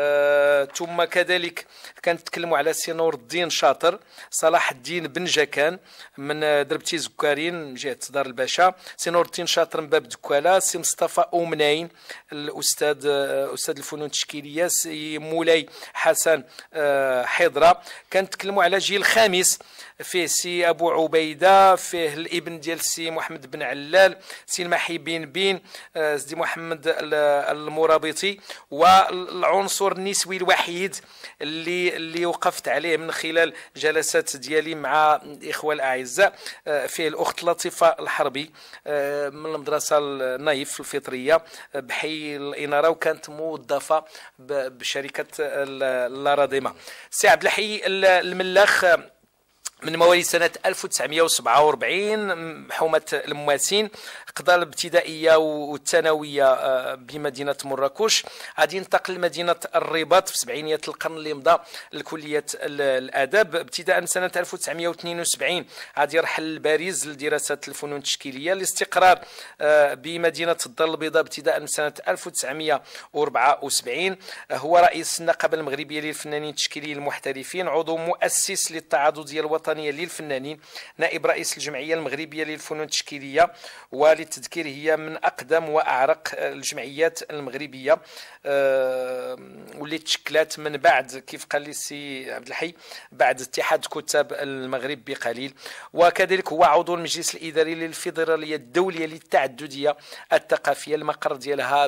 آه، ثم كذلك كنتكلموا على سي نور الدين شاطر، صلاح الدين بن جاكان من دربتي زكارين من جهه دار الباشا، سي نور الدين شاطر من باب دكاله، سي مصطفى اومناين الاستاذ استاذ الفنون التشكيليه، سي مولاي حسن آه، حضره. كنتكلموا على جيل خامس فيه سي ابو عبيده، فيه الابن ديال سي محمد بن علال، سي المحي بن بين، سيدي محمد المرابطي، والعنصر النسوي الوحيد اللي اللي وقفت عليه من خلال جلسات ديالي مع الاخوه الاعزاء فيه الاخت لطيفه الحربي من المدرسه النايف الفطريه بحي الاناره، وكانت موظفه بشركه اللارديما. سي عبد الحي الملاخ من مواليد سنة ألف وتسعمائة وسبعة وأربعين حومة المواسين، قضى الابتدائية والثانوية بمدينة مراكش، غادي ينتقل لمدينة الرباط في سبعينيات القرن اللي مضى لكلية الآداب. ابتداء من سنة ألف وتسعمائة واثنين وسبعين غادي يرحل لباريس لدراسة الفنون التشكيلية. الاستقرار بمدينة الدار البيضاء ابتداء من سنة ألف وتسعمائة وأربعة وسبعين. هو رئيس النقابة المغربية للفنانين التشكيليين المحترفين، عضو مؤسس للتعاضدية الوطنية للفنانين، نائب رئيس الجمعية المغربية للفنون التشكيلية، وللتذكير هي من أقدم وأعرق الجمعيات المغربية أه واللي تشكلت من بعد كيف قال لي السي عبد الحي بعد اتحاد كتاب المغرب بقليل. وكذلك هو عضو المجلس الإداري للفيدرالية الدولية للتعددية الثقافية، المقر ديالها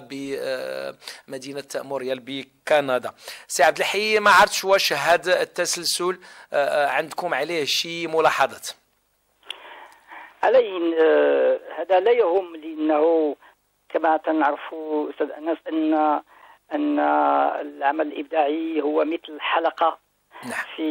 بمدينة مونريال بكندا. سي عبد الحي ما عرفتش واش هذا التسلسل عندكم عليه شي ملاحظات؟ علي هذا لا يهم، لأنه كما تنعرفوا أستاذ أنس أن أن العمل الإبداعي هو مثل حلقة نعم. في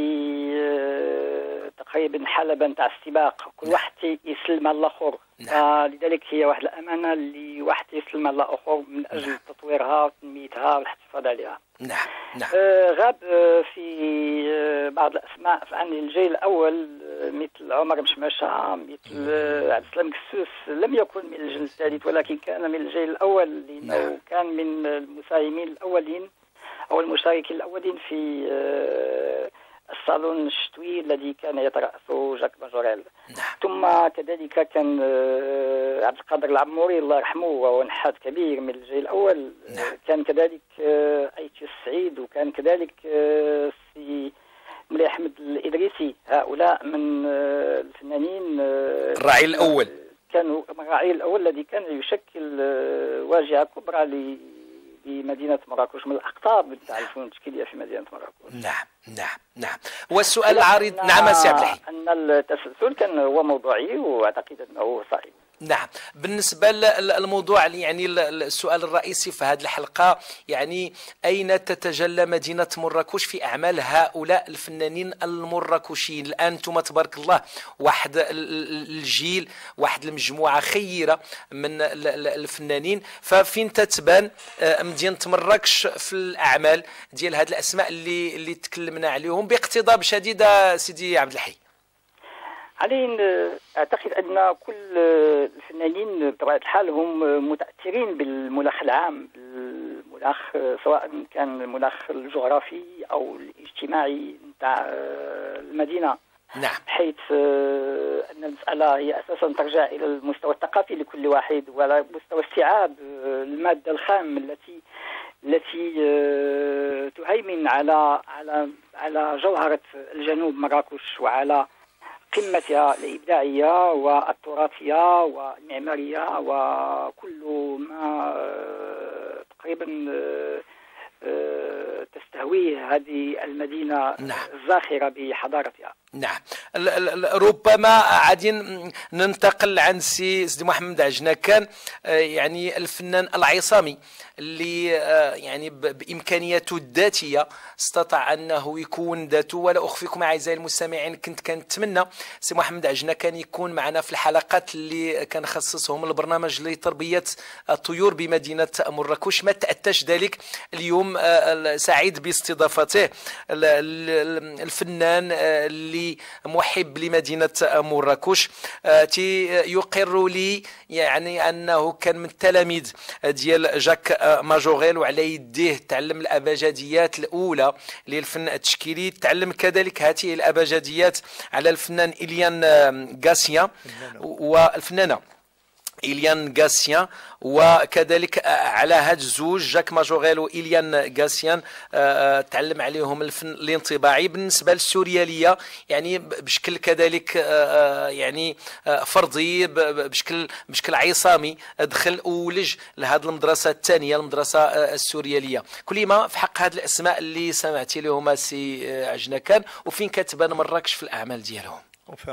تقريبا حلبة تاع السباق، كل نعم. واحد يسلم على الآخر، نعم. لذلك هي واحد الأمانة اللي واحد يسلم على الآخر من أجل نعم. تطويرها وتنميتها والاحتفاظ عليها. نعم نعم. آه غاب آه في آه بعض الأسماء عن الجيل الأول آه مثل عمر مشمشة، مثل آه عبد السلام قسوس، لم يكن من الجيل الثالث ولكن كان من الجيل الأول، لأنه نعم. كان من المساهمين الأولين أو المشاركين الأولين في آه الصالون الشتوي الذي كان يترأسه جاك ماجوريل. نعم. ثم كذلك كان آه عبد القادر العموري الله يرحمه، وهو نحات كبير من الجيل الأول. نعم. كان كذلك آه أيتي السعيد، وكان كذلك آه سي مولاي أحمد الإدريسي. هؤلاء من آه الفنانين آه الراعي الأول، كانوا الراعي الأول الذي كان يشكل آه واجهة كبرى ل بمدينة مراكش، من الأقطاب تاع الفنون التشكيلية في مدينة مراكش. نعم نعم نعم. والسؤال العريض نعم سي عبد الحي، أن التسلسل كان هو موضوعي، وأعتقد أنه صحيح. نعم. بالنسبة للموضوع يعني السؤال الرئيسي في هذه الحلقة، يعني أين تتجلى مدينة مراكش في أعمال هؤلاء الفنانين المراكشيين؟ الآن أنتم تبارك الله واحد الجيل، واحد المجموعة خيرة من الفنانين، ففين تتبان مدينة مراكش في الأعمال ديال هذه الأسماء اللي اللي تكلمنا عليهم باقتضاب شديد سيدي عبد الحي؟ علينا أعتقد أن كل الفنانين بطبيعة الحال هم متأثرين بالمناخ العام، المناخ سواء كان المناخ الجغرافي أو الاجتماعي نتاع المدينة. نعم. حيث أن المسألة هي أساسا ترجع إلى المستوى الثقافي لكل واحد، وعلى مستوى استيعاب المادة الخام التي التي تهيمن على على على جوهرة الجنوب مراكش وعلى قمتها الإبداعية والتراثية والمعمارية وكل ما تقريبا تستهويه هذه المدينة. نعم. الزاخرة بحضارتها. نعم. ربما عادي ننتقل عن سي سيدي محمد عجناكان، يعني الفنان العصامي اللي يعني بامكانياته الذاتيه استطاع انه يكون ذاته. ولا اخفيكم اعزائي المستمعين كنت كنتمنى سي محمد عجناكان يكون معنا في الحلقات اللي كنخصصهم البرنامج لتربيه الطيور بمدينه مراكش. ما تاتاش ذلك اليوم. سعيد باستضافته الفنان اللي محب لمدينة مراكش، يقر لي يعني أنه كان من التلاميذ ديال جاك ماجوغيل، وعلى يديه تعلم الأبجديات الأولى للفن التشكيلي. تعلم كذلك هذه الأبجديات على الفنان إليان غاسيان والفنانة إليان غاسيان، وكذلك على هاد الزوج جاك ماجوغيل وإليان غاسيان تعلم عليهم الفن الانطباعي. بالنسبة للسوريالية يعني بشكل كذلك يعني فرضي، بشكل بشكل عصامي دخل ولج لهذه المدرسة الثانية، المدرسة السوريالية. كلما في حق هذه الأسماء اللي سمعتي لهم سي عجناكان، وفين كتبان مراكش في الأعمال ديالهم؟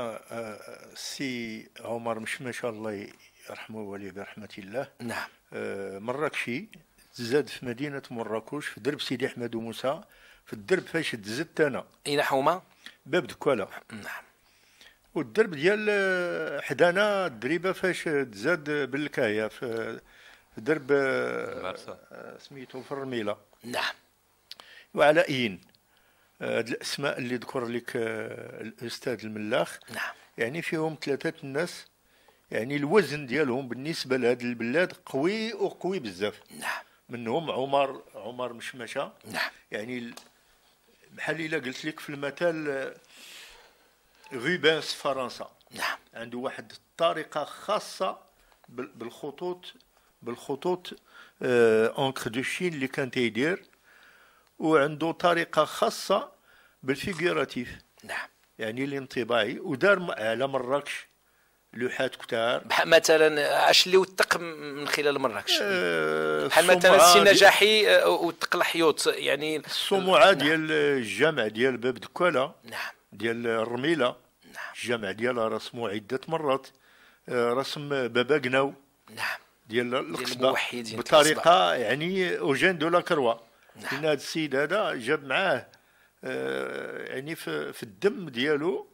سي عمر مشمش الله يرحمه ولي برحمة الله. نعم. آه مراكشي تزاد في مدينة مراكش في درب سيدي أحمد وموسى، في الدرب فاش تزدت أنا. أين حومة؟ باب دكوالا. نعم. والدرب ديال حدانا الدريبة فاش تزاد بالكاية في درب آه سميتو في الرميلة. نعم. وعلى إين هاد الأسماء اللي ذكر لك آه الأستاذ الملاخ. نعم. يعني فيهم ثلاثة الناس يعني الوزن ديالهم بالنسبه لهذه البلاد قوي وقوي بزاف. نعم. منهم عمر عمر مشمشه. نعم. يعني بحال الا قلت لك في المثال غوبانس فرنسا. نعم. عنده واحد الطريقه خاصه بالخطوط بالخطوط اونكر دو شين اللي كان تيدير، وعنده طريقه خاصه بالفيغوراتيف. نعم. يعني الانطباعي، ودار على مراكش لوحات كتار. مثلا اش اللي وثق من خلال مراكش؟ بحال أه مثلا السي نجاحي وثق الحيوط، يعني الصومعه ديال الجامع ديال باب دكوالا. نعم. ديال الرميله. نعم. الجامع ديالها رسموا عده مرات. رسم بابا قناو. نعم. ديال القصبه بطريقه يعني اوجين دو لا كروا. نعم. لان هذا السيد هذا جاب معاه يعني في, في الدم ديالو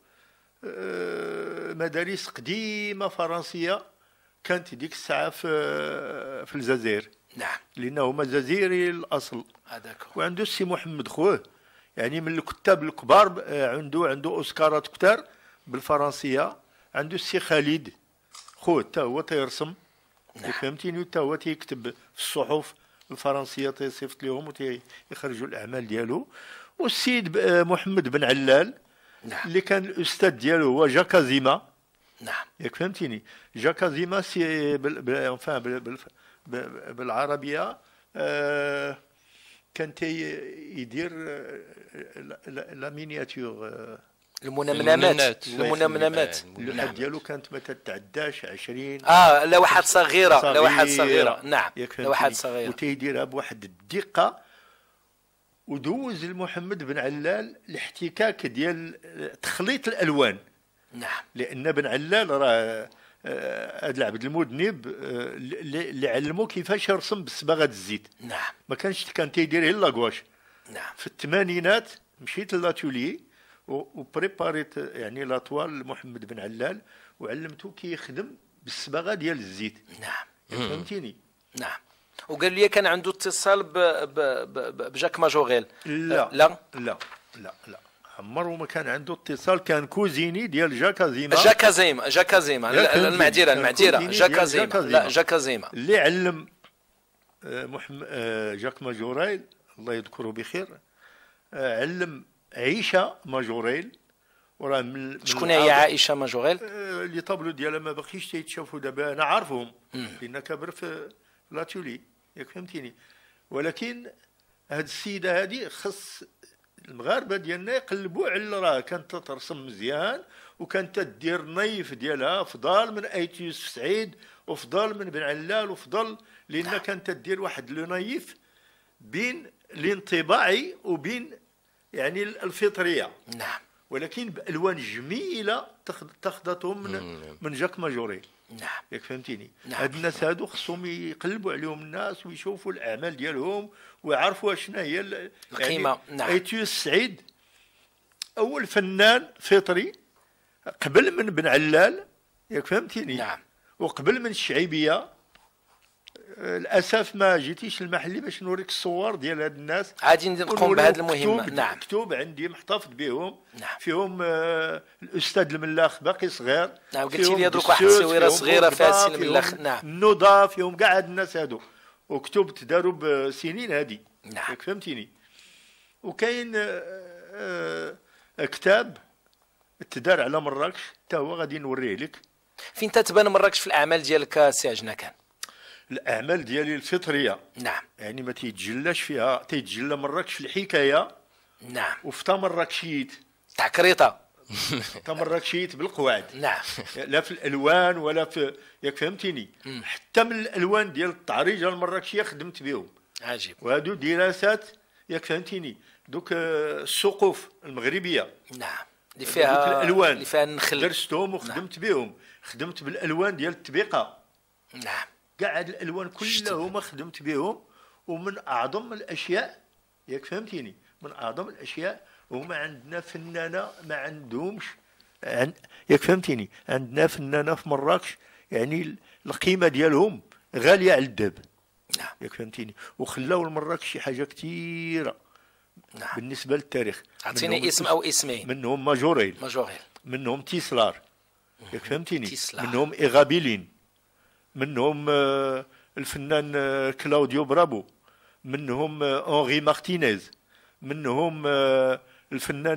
مدارس قديمه فرنسيه كانت ديك الساعه في في الجزائر. نعم. لانه هما جزائري الاصل. هذاك. وعنده السي محمد خوه يعني من الكتاب الكبار، عنده عنده اوسكارات كتار بالفرنسيه. عنده السي خالد خوه حتى هو تيرسم. نعم. فهمتيني؟ حتى هو تيكتب في الصحف الفرنسيه، تيصيفط لهم وتيخرجوا الاعمال ديالو. والسيد محمد بن علال. نعم. اللي كان الاستاذ ديالو هو جاكا زيما. نعم. ياك فهمتيني؟ جاكا زيما سي بال بال بال بال بالعربيه آه كان تي يدير لا مينياتور المنمنمات المنمنمات اللوحه ديالو كانت ما تتعداش عشرين. اه لوحات صغيره لوحات صغيره. نعم. لوحات صغيره وتيديرها بواحد الدقه. ودوز لمحمد بن علال الاحتكاك ديال تخليط الالوان. نعم. لان بن علال راه هذا العبد المذنب اللي علمو كيفاش يرسم بالصباغه الزيت. نعم. ما كانش كان تيدير غير لاكواش. نعم. في الثمانينات مشيت للاتولي وبريباريت يعني لاطوال لمحمد بن علال وعلمته كيخدم بالصباغه ديال الزيت. نعم. فهمتيني. نعم. وقال لي كان عنده اتصال ب... ب... ب... بجاك ماجوغيل. لا لا لا لا لا عمره ما كان عنده اتصال. كان كوزيني ديال جاكا زيما. جاكا زيما جاكا زيما المعديره المعديره جاكا زيما. لا جاكا زيما اللي علم محمد جاك ماجوريل الله يذكره بخير. علم عيشه ماجوريل. وراه من شكون هي عائشه ماجوريل؟ اللي طابلو ديالها ما باقيش تيتشافوا دابا. انا عارفهم لان كبر في لاتولي ياك فهمتيني. ولكن هاد السيده هذه خص المغاربه ديالنا يقلبوا على راه كانت ترسم مزيان وكانت تدير نيف ديالها افضل من ايت يوسف سعيد وافضل من بن علال وافضل لان كانت تدير واحد لو نيف بين الانطباعي وبين يعني الفطريه. نعم. ولكن بالوان جميله تاخذتهم من من جاك ماجوريل. نعم. ياك فهمتيني. نعم. هاد الناس هادو خصهم يقلبوا عليهم الناس ويشوفوا الاعمال ديالهم ويعرفوا شنو هي القيمه. يعني نعم. ايتيوس سعيد اول فنان فطري قبل من بن علال ياك فهمتيني. نعم. وقبل من الشعيبيه. للاسف ما جيتيش المحلي باش نوريك الصور ديال هاد الناس. عادي نقوم بهذه المهمه. نعم. مكتوب عندي محتفظ بهم. نعم. فيهم آه الاستاذ الملاخ باقي صغير. نعم. قلت لي دروك واحد التصويره صغيره فيها الملاخ. نعم. النوضه فيهم كاع هاد الناس هادو وكتب تداروا بسنين هادي. نعم. فهمتيني. وكاين آه آه كتاب تدار على مراكش حتى هو غادي نوريه لك. فين تتبان مراكش في الاعمال ديالك سي عجناكان؟ الاعمال ديالي الفطريه. نعم. يعني ما تيتجلاش فيها. تيتجلى مراكش في الحكايه. نعم. وفي مراكشيت تعكريطه. مراكشيت بالقواعد. نعم. لا في الالوان ولا في ياك فهمتيني. م. حتى من الالوان ديال التعريجه المراكشيه خدمت بهم. عجيب. وهادو دراسات ياك فهمتيني. دوك السقوف المغربيه. نعم. اللي فيها الالوان اللي فيها النخل درستهم وخدمت نعم. بهم. خدمت بالالوان ديال التبيقه. نعم. كاع هاد الالوان كلهم خدمت بهم. ومن اعظم الاشياء ياك فهمتيني من اعظم الاشياء هما عندنا فنانه ما عندهمش عن... ياك فهمتيني. عندنا فنانه في مراكش يعني القيمه ديالهم غاليه على الذهب. نعم. ياك فهمتيني. وخلاو لمراكش شي حاجه كثيره. نعم. بالنسبه للتاريخ. اعطيني اسم او اسمين. منهم ماجوريل. ماجوريل. منهم تيسلار. ياك فهمتيني. تيسلار. منهم ايغابيلين. منهم الفنان كلاوديو برابو. منهم اونغي مارتينيز. منهم الفنان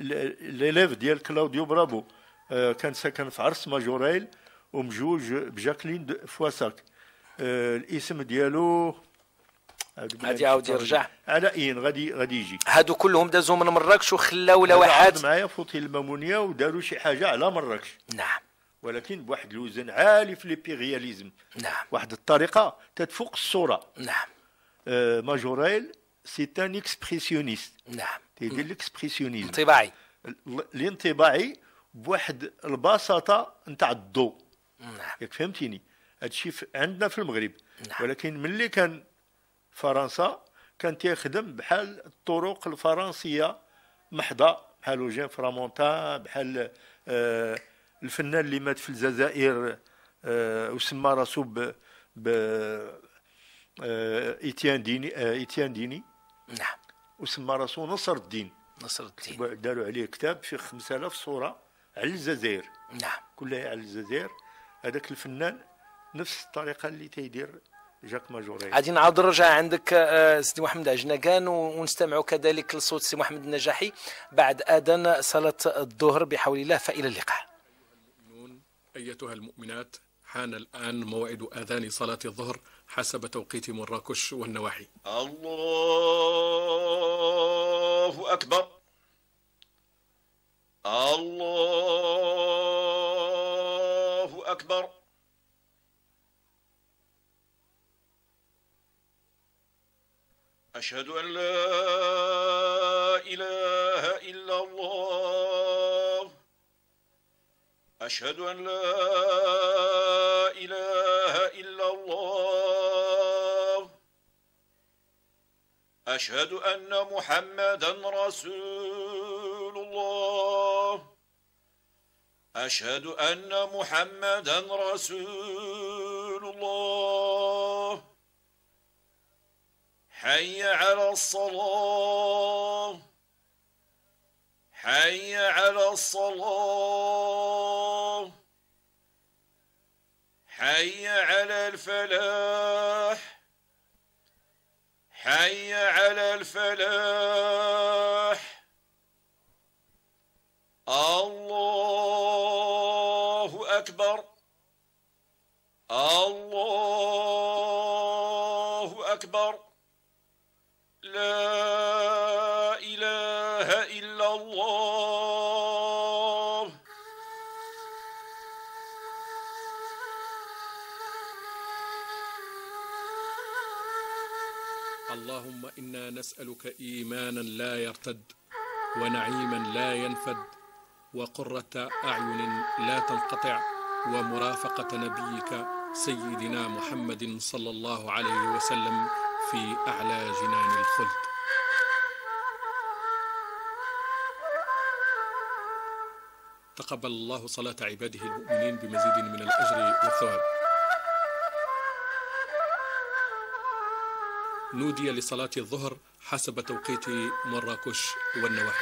ليليف ديال كلاوديو برابو كان ساكن في عرس ماجوريل ومجوج بجاكلين فواساك. الاسم ديالو غادي يعاود يرجع على اين غادي غادي يجي. هادو كلهم دازوا من مراكش وخلاو لوحات معايا فوتي المامونيه وداروا شي حاجه على مراكش. نعم. ولكن بواحد الوزن عالي في ليبيغياليزم. نعم. واحد الطريقه تتفوق الصوره. نعم. آه ماجوريل سي ان اكسبرسيونيست. نعم. تيدير الاكسبرسيونيزم. انطباعي. الانطباعي بواحد البساطه نتاع الضوء. نعم. ياك فهمتيني. هادشي عندنا في المغرب. نعم. ولكن ملي كان فرنسا كان تيخدم بحال الطرق الفرنسيه محضه بحال اوجين فرامونتان بحال آه الفنان اللي مات في الجزائر آه وسمى راسو ب ب آه ايتيان ديني آه ايتيان ديني. نعم. وسمى راسو نصر الدين. نصر الدين. داروا عليه كتاب فيه خمسة آلاف صوره على الجزائر. نعم. كلها على الجزائر. هذاك الفنان نفس الطريقه اللي تيدير جاك ماجوريل. غادي نعاود نرجع عندك سيدي محمد عجناكان ونستمع كذلك لصوت سي محمد النجاحي بعد اذان صلاه الظهر بحول الله. فالى اللقاء. ايتها المؤمنات حان الان موعد اذان صلاه الظهر حسب توقيت مراكش والنواحي. الله اكبر. الله اكبر. أشهد أن لا إله إلا الله. أشهد أن لا إله إلا الله. أشهد أن محمدا رسول الله. أشهد أن محمدا رسول الله. حي على الصلاة. حي على الصلاة. حي على الفلاح. حي على الفلاح. الله أكبر. الله أكبر. لا إله إلا الله. اللهم إنا نسألك إيمانا لا يرتد، ونعيما لا ينفد، وقرة أعين لا تنقطع، ومرافقة نبيك سيدنا محمد صلى الله عليه وسلم في أعلى جنان الخلد. تقبل الله صلاة عباده المؤمنين بمزيد من الأجر والثواب. نودي لصلاة الظهر حسب توقيت مراكش والنواحي.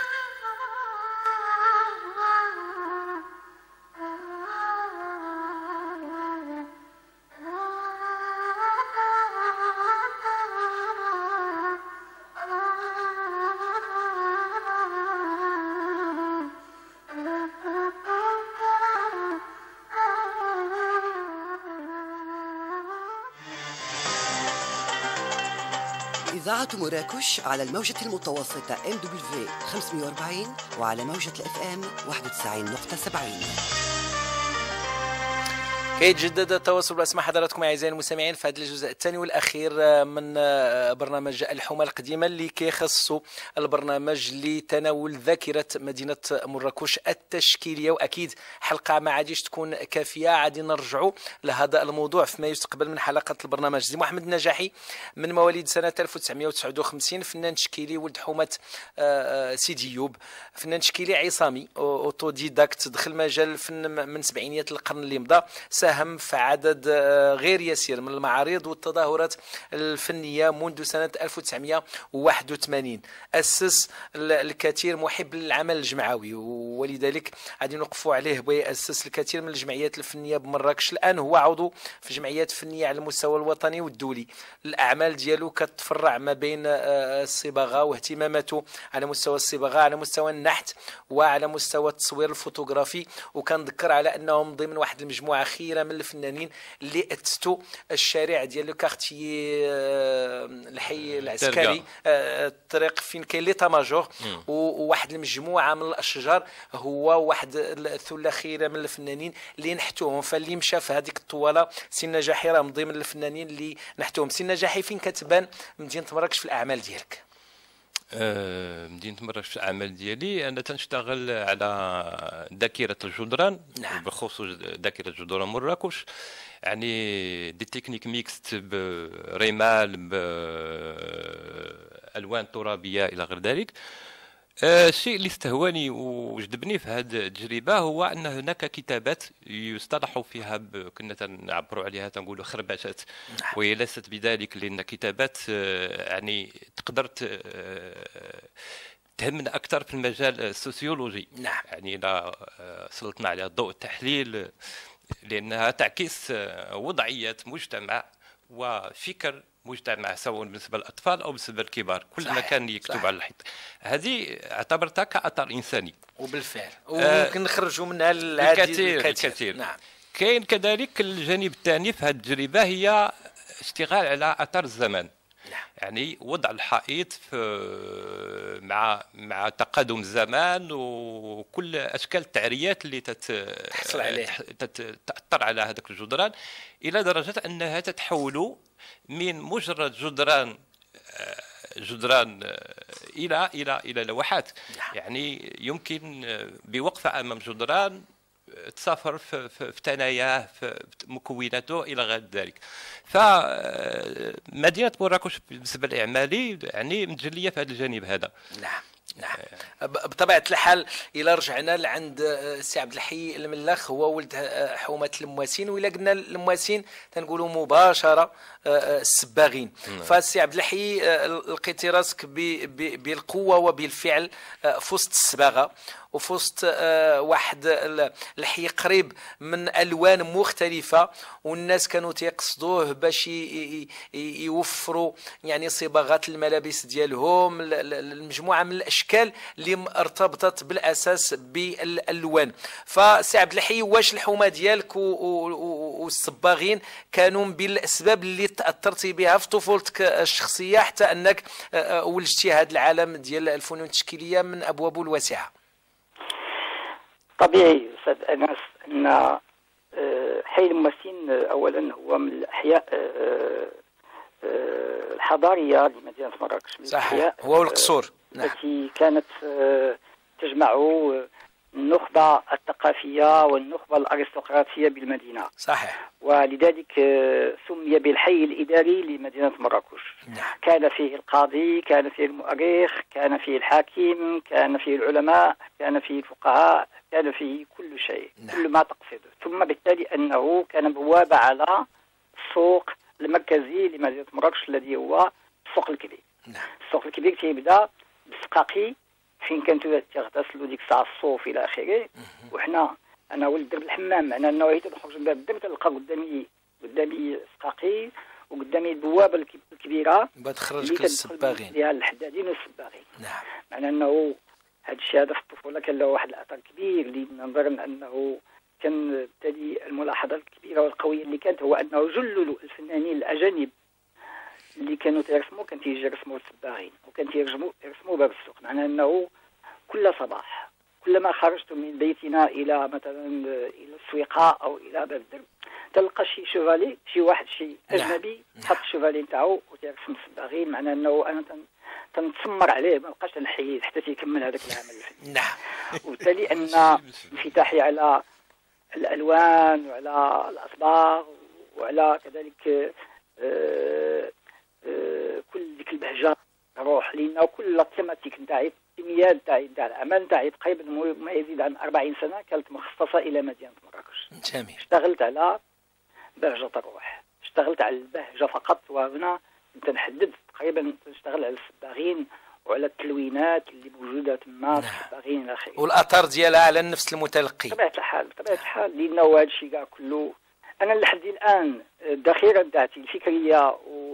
إذاعة مراكش على الموجة المتوسطة إم دبليو خمسمئة وأربعين وعلى موجة الإف إم واحد وتسعين نقطة سبعين. كيتجدد التواصل بأسماء حضراتكم أعزائي المستمعين في هذا الجزء الثاني والأخير من برنامج الحومة القديمة اللي كيخصوا البرنامج لتناول ذاكرة مدينة مراكش التشكيلية. وأكيد حلقة ما عادش تكون كافية، عادي نرجعوا لهذا الموضوع فيما يستقبل من حلقات البرنامج. زي محمد النجاحي من مواليد سنة ألف وتسعمئة وتسعة وخمسين، فنان تشكيلي ولد حومة سيدي يوب، فنان تشكيلي عصامي اوتوديداكت، دخل مجال الفن من سبعينيات القرن اللي مضى، ساهم في عدد غير يسير من المعارض والتظاهرات الفنية منذ سنة ألف وتسعمئة وواحد وثمانين. أسس الكثير محب للعمل الجمعوي، ولذلك غادي نوقفوا عليه ويأسس الكثير من الجمعيات الفنية بمراكش. الآن هو عضو في جمعيات فنية على المستوى الوطني والدولي. الأعمال ديالو كتفرع ما بين الصباغة واهتماماته على مستوى الصباغة، على مستوى النحت وعلى مستوى التصوير الفوتوغرافي. وكنذكر على أنهم ضمن واحد المجموعة خيرة من الفنانين اللي أسسوا الشارع ديال لو كارتيي الحي العسكري، الطريق فين كاين ليطا ماجور، وواحد المجموعة من الأشجار. هو واحد الثلة خيرة من الفنانين اللي نحتوهم. فاللي مشى في هذيك الطوالة سي نجاحي راه من ضمن الفنانين اللي نحتوهم. سي نجاحي فين كتبان مدينة مراكش في الأعمال ديالك؟ أه مدينة مراكش في الأعمال ديالي أنا تنشتغل على ذاكرة الجدران. نعم. بخصوص ذاكرة جدران مراكش، يعني دي تكنيك ميكست برمال بألوان ترابية إلى غير ذلك. أه الشيء اللي استهواني وجذبني في هذه التجربة هو أن هناك كتابات يصطلح فيها ب... كنا نعبروا عليها تنقولوا خربشات، وهي ليست بذلك، لأن كتابات يعني تقدر تهمنا أكثر في المجال السوسيولوجي. نعم. يعني إذا سلطنا عليها الضوء التحليل، لأنها تعكس وضعيات مجتمع وفكر مجتمع، سواء بالنسبه للاطفال او بالنسبه للكبار. كل ما كان يكتب صحيح. على الحيط. هذه اعتبرتها كاثر انساني، وبالفعل وممكن آه نخرجوا منها الكثير الكثير. نعم. كاين كذلك الجانب الثاني في هذه التجربه، هي اشتغال على اثر الزمان. نعم. يعني وضع الحائط في مع مع تقادم الزمان وكل اشكال التعريات اللي تحصل عليها تاثر على هذاك الجدران، الى درجه انها تتحول من مجرد جدران جدران الى الى الى لوحات. يعني يمكن بوقفه امام جدران تسافر في, في, في ثناياه في مكوناته الى غير ذلك. فمدينه مراكش بالنسبه لاعمالي يعني متجليه في هذا الجانب هذا. نعم نعم. بطبيعه الحال الى رجعنا لعند السي عبد الحي الملاخ، هو ولد حومه المواسين، وإلا قلنا المواسين تنقولوا مباشره السباغين. فالسي عبد الحي لقيتي راسك بالقوه وبالفعل في وسط السباغه وفي وسط واحد الحي قريب من الوان مختلفه، والناس كانوا تيقصدوه باش يوفروا يعني صباغات الملابس ديالهم، المجموعه من الاشكال اللي ارتبطت بالاساس بالالوان. فسي عبد الحي، واش الحومه ديالك والصباغين كانوا من بين الاسباب اللي تاثرتي بها في طفولتك الشخصيه حتى انك ولجتي هذا العالم ديال الفنون التشكيليه من ابوابه الواسعه؟ طبيعي استاذ انس ان حي المواسين اولا هو من الاحياء الحضاريه لمدينه مراكش. صحيح، هو والقصور التي كانت تجمع النخبه الثقافيه والنخبه الارستقراطيه بالمدينه. صحيح. ولذلك سمي بالحي الاداري لمدينه مراكش. نعم. كان فيه القاضي، كان فيه المؤرخ، كان فيه الحاكم، كان فيه العلماء، كان فيه الفقهاء، كان فيه كل شيء. نعم. كل ما تقصده. ثم بالتالي انه كان بوابه على السوق المركزي لمدينه مراكش الذي هو السوق الكبير. نعم. السوق الكبير تيبدا بالسقاقي فين كانوا تيغتسلوا ديك الساعه الصوف الى اخره. وحنا انا ولد درب الحمام، معناه انه حتى نخرج من باب الدرب تلقى قدامي قدامي سقاقي وقدامي البوابه الكبيره تخرجك للسباغين ديال الحدادين والسباغين. نعم. معناه انه هذا الشيء هذا في الطفوله كان له واحد الاثر كبير، اللي نظرا انه كان بالتالي الملاحظه الكبيره والقويه اللي كانت هو انه جل الفنانين الاجانب اللي كانوا تيرسموا كان تيجي يرسموا السباغين وكان تيرسموا يرسموا باب السوق. معناه انه كل صباح كلما خرجت من بيتنا الى مثلا الى السويقه او الى باب الدرب تلقى شي شوفالي، شي واحد شي اجنبي حط الشوفالي نتاعو وتيرسم السباغين. معناه انه انا تنتسمر عليه ما بقاش نحيد حتى تيكمل هذاك العمل الفني. نعم. وبالتالي ان انفتاحي على الالوان وعلى الاصباغ وعلى كذلك آه آه كل ديك البهجه روح لنا، كل التيماتيك نتاعي التيميات تاعي تاع العمل تاعي تقريبا ما يزيد عن أربعين سنه كانت مخصصه الى مدينه مراكش. جميل. اشتغلت على بهجه الروح، اشتغلت على البهجه فقط، وهنا كنت نحدد تقريبا نشتغل على السباغين وعلى التلوينات اللي موجوده تما في السباغين الى اخره، والاثر ديالها على النفس المتلقي. بطبيعه الحال بطبيعه الحال لانه هذا الشيء كاع كله انا لحد الان الذخيره نتاعتي الفكريه و...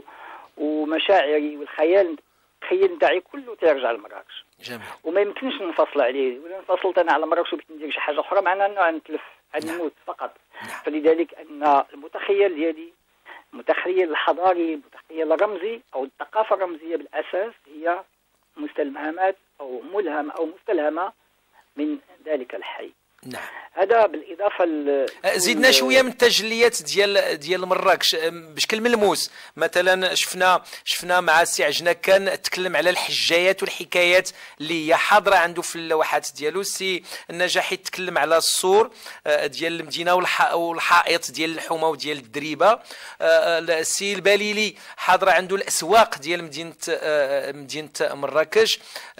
ومشاعري والخيال الخيال نتاعي كله تيرجع لمراكش. جميل. وما يمكنش ننفصل عليه، ولا انفصلت انا على مراكش وبغيت ندير شي حاجه اخرى معناها انه غنتلف غنموت فقط. نعم. فلذلك ان المتخيل ديالي المتخيل الحضاري المتخيل الرمزي او الثقافه الرمزيه بالاساس هي مستلهمات او ملهمه او مستلهمه من ذلك الحي. نعم. هذا بالاضافه ل زيدنا شويه من التجليات ديال ديال مراكش بشكل ملموس. مثلا شفنا شفنا مع السي عجنه كان تكلم على الحجايات والحكايات اللي هي حاضره عنده في اللوحات ديالو. السي النجاحي تكلم على السور ديال المدينه والحائط ديال الحومه وديال الدريبه. السي البليلي حاضره عنده الاسواق ديال مدينه مدينه مراكش.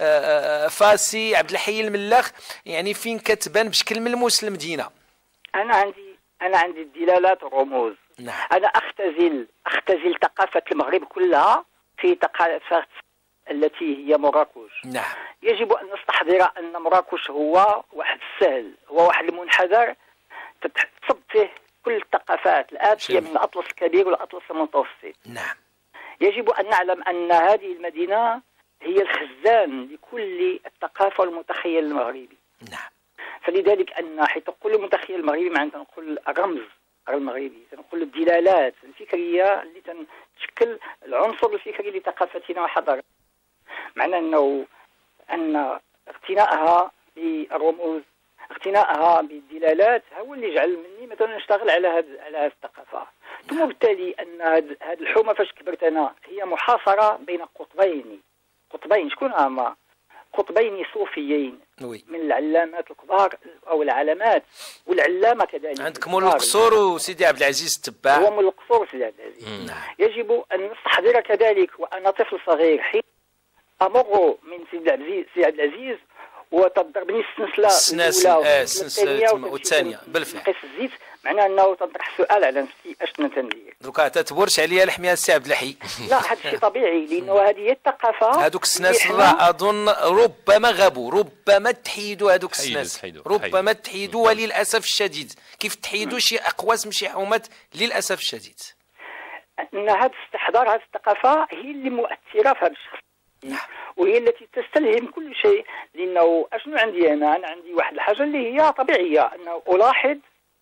فالسي عبد الحي الملاخ يعني فين كتبان بشكل ملموس المدينه. انا عندي انا عندي الدلالات والرموز. نعم. انا اختزل اختزل ثقافه المغرب كلها في ثقافه التي هي مراكش. نعم. يجب ان نستحضر ان مراكش هو واحد السهل، هو واحد المنحدر تصب فيه كل الثقافات الاتيه من الاطلس الكبير والاطلس المتوسط. نعم. يجب ان نعلم ان هذه المدينه هي الخزان لكل الثقافه والمتخيل المغربي. نعم. فلذلك ان حيث نقول المتخيل المغربي معناتها نقول الرمز المغربي، نقول الدلالات الفكريه اللي تشكل العنصر الفكري لثقافتنا وحضارتنا. معنى انه ان اقتناءها بالرموز اقتناءها بالدلالات هو اللي جعل مني مثلا نشتغل على هذه على هذه الثقافه. ثم بالتالي ان هذه الحومه فاش كبرت انا هي محاصره بين قطبين قطبين شكون هما؟ قطبين صوفيين وي. من العلامات الكبار او العلامات والعلامه كذلك. عندك مول القصور وسيدي عبد العزيز التباع. هو مول القصور سيدي عبد العزيز. يجب ان نستحضر كذلك وانا طفل صغير حين امر من سيدي عبد العزيز سيدي عبد العزيز وتضربني السنسله الاولى السنسله والثانيه بالفعل نقيس الزيت، معناه انه تطرح السؤال على نفسي اش تندير. دوكا تتبرش عليا الحميه السي عبد الحي. لا هذا الشيء طبيعي لانه هذه هي الثقافه. هذوك السناس راه اظن ربما غابوا، ربما تحيدوا هذوك السناس، ربما تحيدوا وللاسف الشديد. كيف تحيدوا شي اقواس من شي حومات للاسف الشديد. ان هذا استحضار هذه الثقافه هي اللي مؤثره في هذا الشخص وهي التي تستلهم كل شيء. لانه اشنو عندي انا؟ انا عندي واحد الحاجه اللي هي طبيعيه، انه الاحظ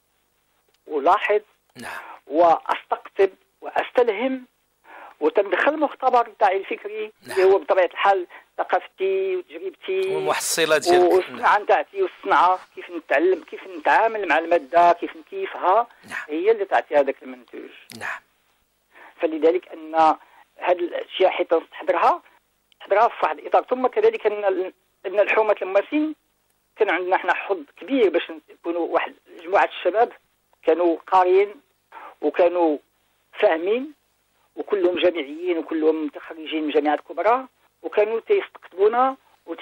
الاحظ نعم واستقطب واستلهم وتندخل المختبر تاعي الفكري نعم. اللي هو بطبيعه الحال ثقافتي وتجربتي والمحصلات ديالك والصنعه نتاعتي والصنعه كيف نتعلم كيف نتعامل مع الماده كيف نكيفها نعم. هي اللي تعطي هذاك المنتوج. نعم. فلذلك ان هذه الاشياء حتى نستحضرها نستحضرها في واحد الاطار. ثم كذلك ان ان الحومه الممارسين كان عندنا احنا حظ كبير باش نكونوا واحد مجموعه الشباب كانوا قاريين وكانوا فاهمين وكلهم جامعيين وكلهم متخرجين من جامعات كبرى وكانوا تيستقطبونا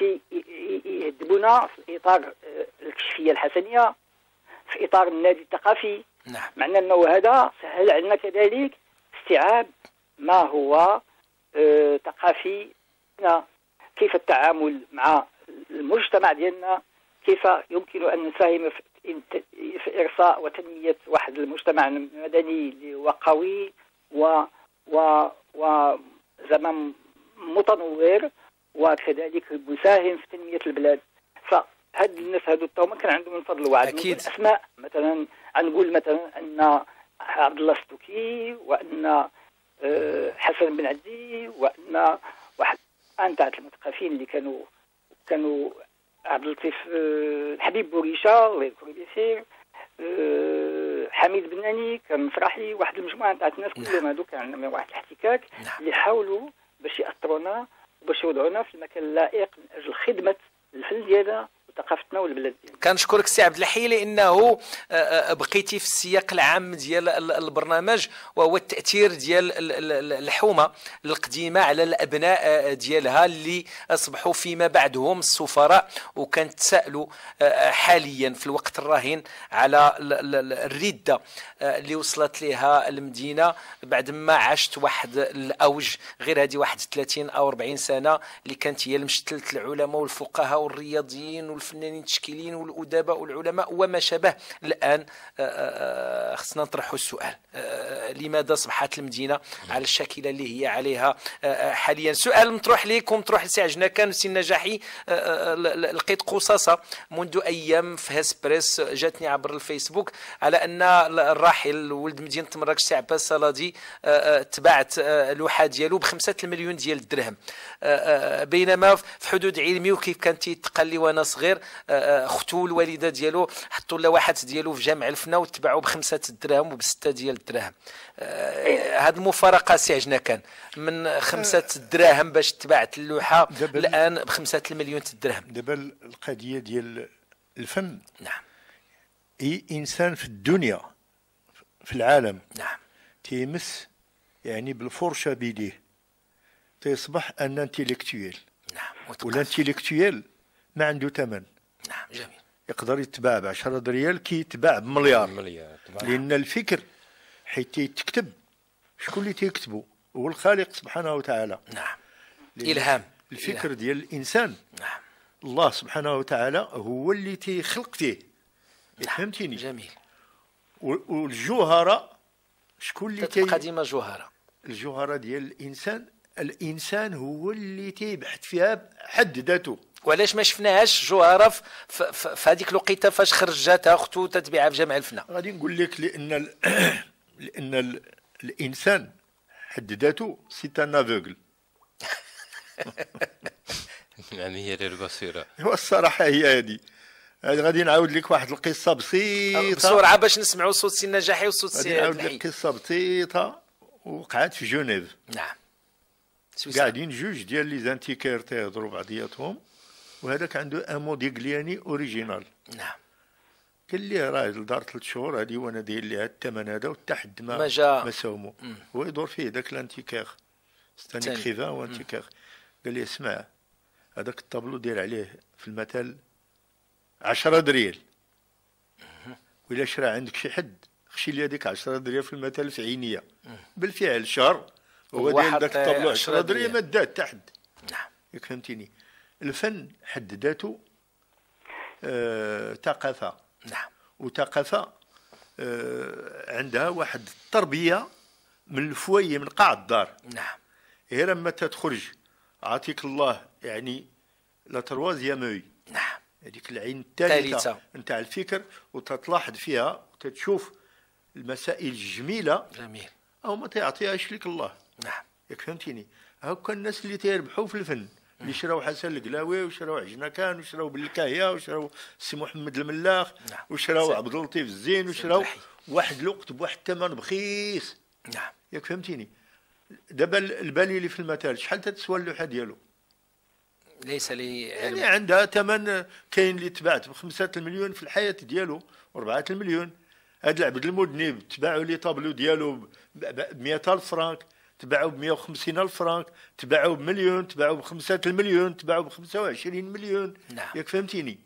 وتيهدبونا في اطار الكشفيه الحسنيه في اطار النادي الثقافي. نعم. معنى انه هذا سهل علينا كذلك استيعاب ما هو اه ثقافي، كيف التعامل مع المجتمع ديالنا، كيف يمكن ان نساهم في في ارساء وتنميه واحد المجتمع المدني اللي هو قوي و و و زعما متنور وكذلك يساهم في تنميه البلاد. فهاد الناس هادو التوما كان عندهم من فضل وعد. اكيد اسماء مثلا غنقول مثلا ان عبد الله السلوكي وان حسن بن عدي وان واحد ان تاع المثقفين اللي كانوا كانوا عبد اللطيف الحبيب بوريشه الله يذكره بخير، حميد بناني كان مسرحي، واحد المجموعه تاع الناس كلهم هذو كان عندهم واحد الاحتكاك اللي حاولوا باش ياثرونا وباش يوضعونا في المكان اللائق من اجل خدمه الفن ديالنا وثقافتنا والبلاد ديالنا. كنشكرك سي عبد الحي لانه بقيتي في السياق العام ديال البرنامج وهو التاثير ديال الحومه القديمه على الابناء ديالها اللي اصبحوا فيما بعد هم السفراء وكنتسائلوا حاليا في الوقت الراهن على الرده اللي وصلت لها المدينه بعد ما عاشت واحد الاوج غير هذه واحد ثلاثين او أربعين سنه اللي كانت هي المشتله العلماء والفقهاء والرياضيين والفنانين التشكيليين والادباء والعلماء وما شابه. الان خصنا نطرحوا السؤال، لماذا اصبحت المدينه على الشاكله اللي هي عليها حاليا؟ سؤال مطروح لكم مطروح لسي عجناكان وسي النجاحي. لقيت قصاصه منذ ايام في هاسبريس جاتني عبر الفيسبوك على ان الراحل ولد مدينه مراكش سي عباس صلادي تباعت اللوحه ديالو بخمسة المليون ديال الدرهم، بينما في حدود علمي وكيف كانت تقال لي وانا صغير اختو الوالده ديالو حطوا اللوحات ديالو في جامع الفنا وتباعوا بخمسة الدراهم وبستة ديال الدراهم. هذه المفارقه سي عجناكان من خمسة الدراهم باش تباعت اللوحه الان بخمسة المليون الدرهم. دابا القضيه ديال الفن نعم اي انسان في الدنيا في العالم نعم تيمس يعني بالفرشه بيديه تيصبح ان انتيليكتويل. نعم والانتيليكتويل ما عنده ثمن. نعم جميل. يقدر يتباع ب عشرة ريال كي يتباع بمليار. مليار لان الفكر حيت تكتب شكون اللي تيكتبه هو الخالق سبحانه وتعالى. نعم الهام الفكر إلهام. ديال الانسان. نعم الله سبحانه وتعالى هو اللي تيخلق فيه. نعم. فهمتيني؟ جميل. والجوهره شكون اللي تبقى ديما جوهره؟ الجوهره ديال الانسان الانسان هو اللي تيبحث فيها بحد ذاته. وعلاش ما شفناهاش جوهره في, في, في هذيك الوقيته فاش خرجتها اختو تتبيعها في جامع الفنا؟ غادي نقول لك لان ال... لان ال... الانسان حد ذاته سي ان افوغل. يعني هي غير بصيره. هو الصراحه هي هذه. غادي نعاود لك واحد القصه بسيطه بسرعه باش نسمعوا صوت سي النجاحي وصوت سي غادي نعاود لك قصه بسيطه وقعت في جنيف. نعم. قاعدين جوج ديال لي زانتيكير تيهضروا بعضياتهم وهذاك عنده ان موديغلياني اوريجينال. نعم. قال لي راجل دار ثلاث شهور هذه وانا داير لها الثمن هذا والتحد ما ما جا ما ساومو. هو يدور فيه ذاك الانتيكار ستاني كريفان وانتيكار. قال لي اسمع هذاك الطابلو داير عليه في المثل عشرة دريال، وإلا شرا عندك شي حد خشي لي هذيك عشرة دريال في المثل في عينيا. بالفعل شهر هو داير ذاك الطابلو عشرة دريال ما دا تحد. نعم ياك فهمتيني. الفن حد ذاته آه ثقافة. نعم. وثقافة آه عندها واحد التربية من الفوية من قاع الدار. نعم. غير لما تخرج عطيك الله يعني لا تروازيام اوي. نعم. هذيك العين الثالثة نتاع الفكر وتتلاحظ فيها وتتشوف المسائل الجميلة. جميل. أو ما تعطيهاش لك الله. نعم. ياك فهمتيني. هاكا الناس اللي تيربحوا في الفن اللي شراو حسن القلاوي وشراو عجنكان وشراو بالكايا وشراو سي محمد الملاخ. نعم. وشراو عبد اللطيف الزين وشراو واحد الوقت بواحد الثمن بخيس. نعم. ياك فهمتيني. دابا البالي اللي في المثال شحال تتسوى اللوحه ديالو؟ ليس لي يعني عندها ثمن. كاين اللي تباعت بخمسة المليون في الحياه ديالو وربعة المليون. هذا العبد المذنب تباعوا لي طابلو ديالو ب مئة ألف فرانك، تباعوا ب مئة وخمسين ألف فرانك، تباعوا بمليون، تباعوا بخمسة المليون، تباعوا بخمسة وعشرين مليون. نعم. ياك فهمتيني.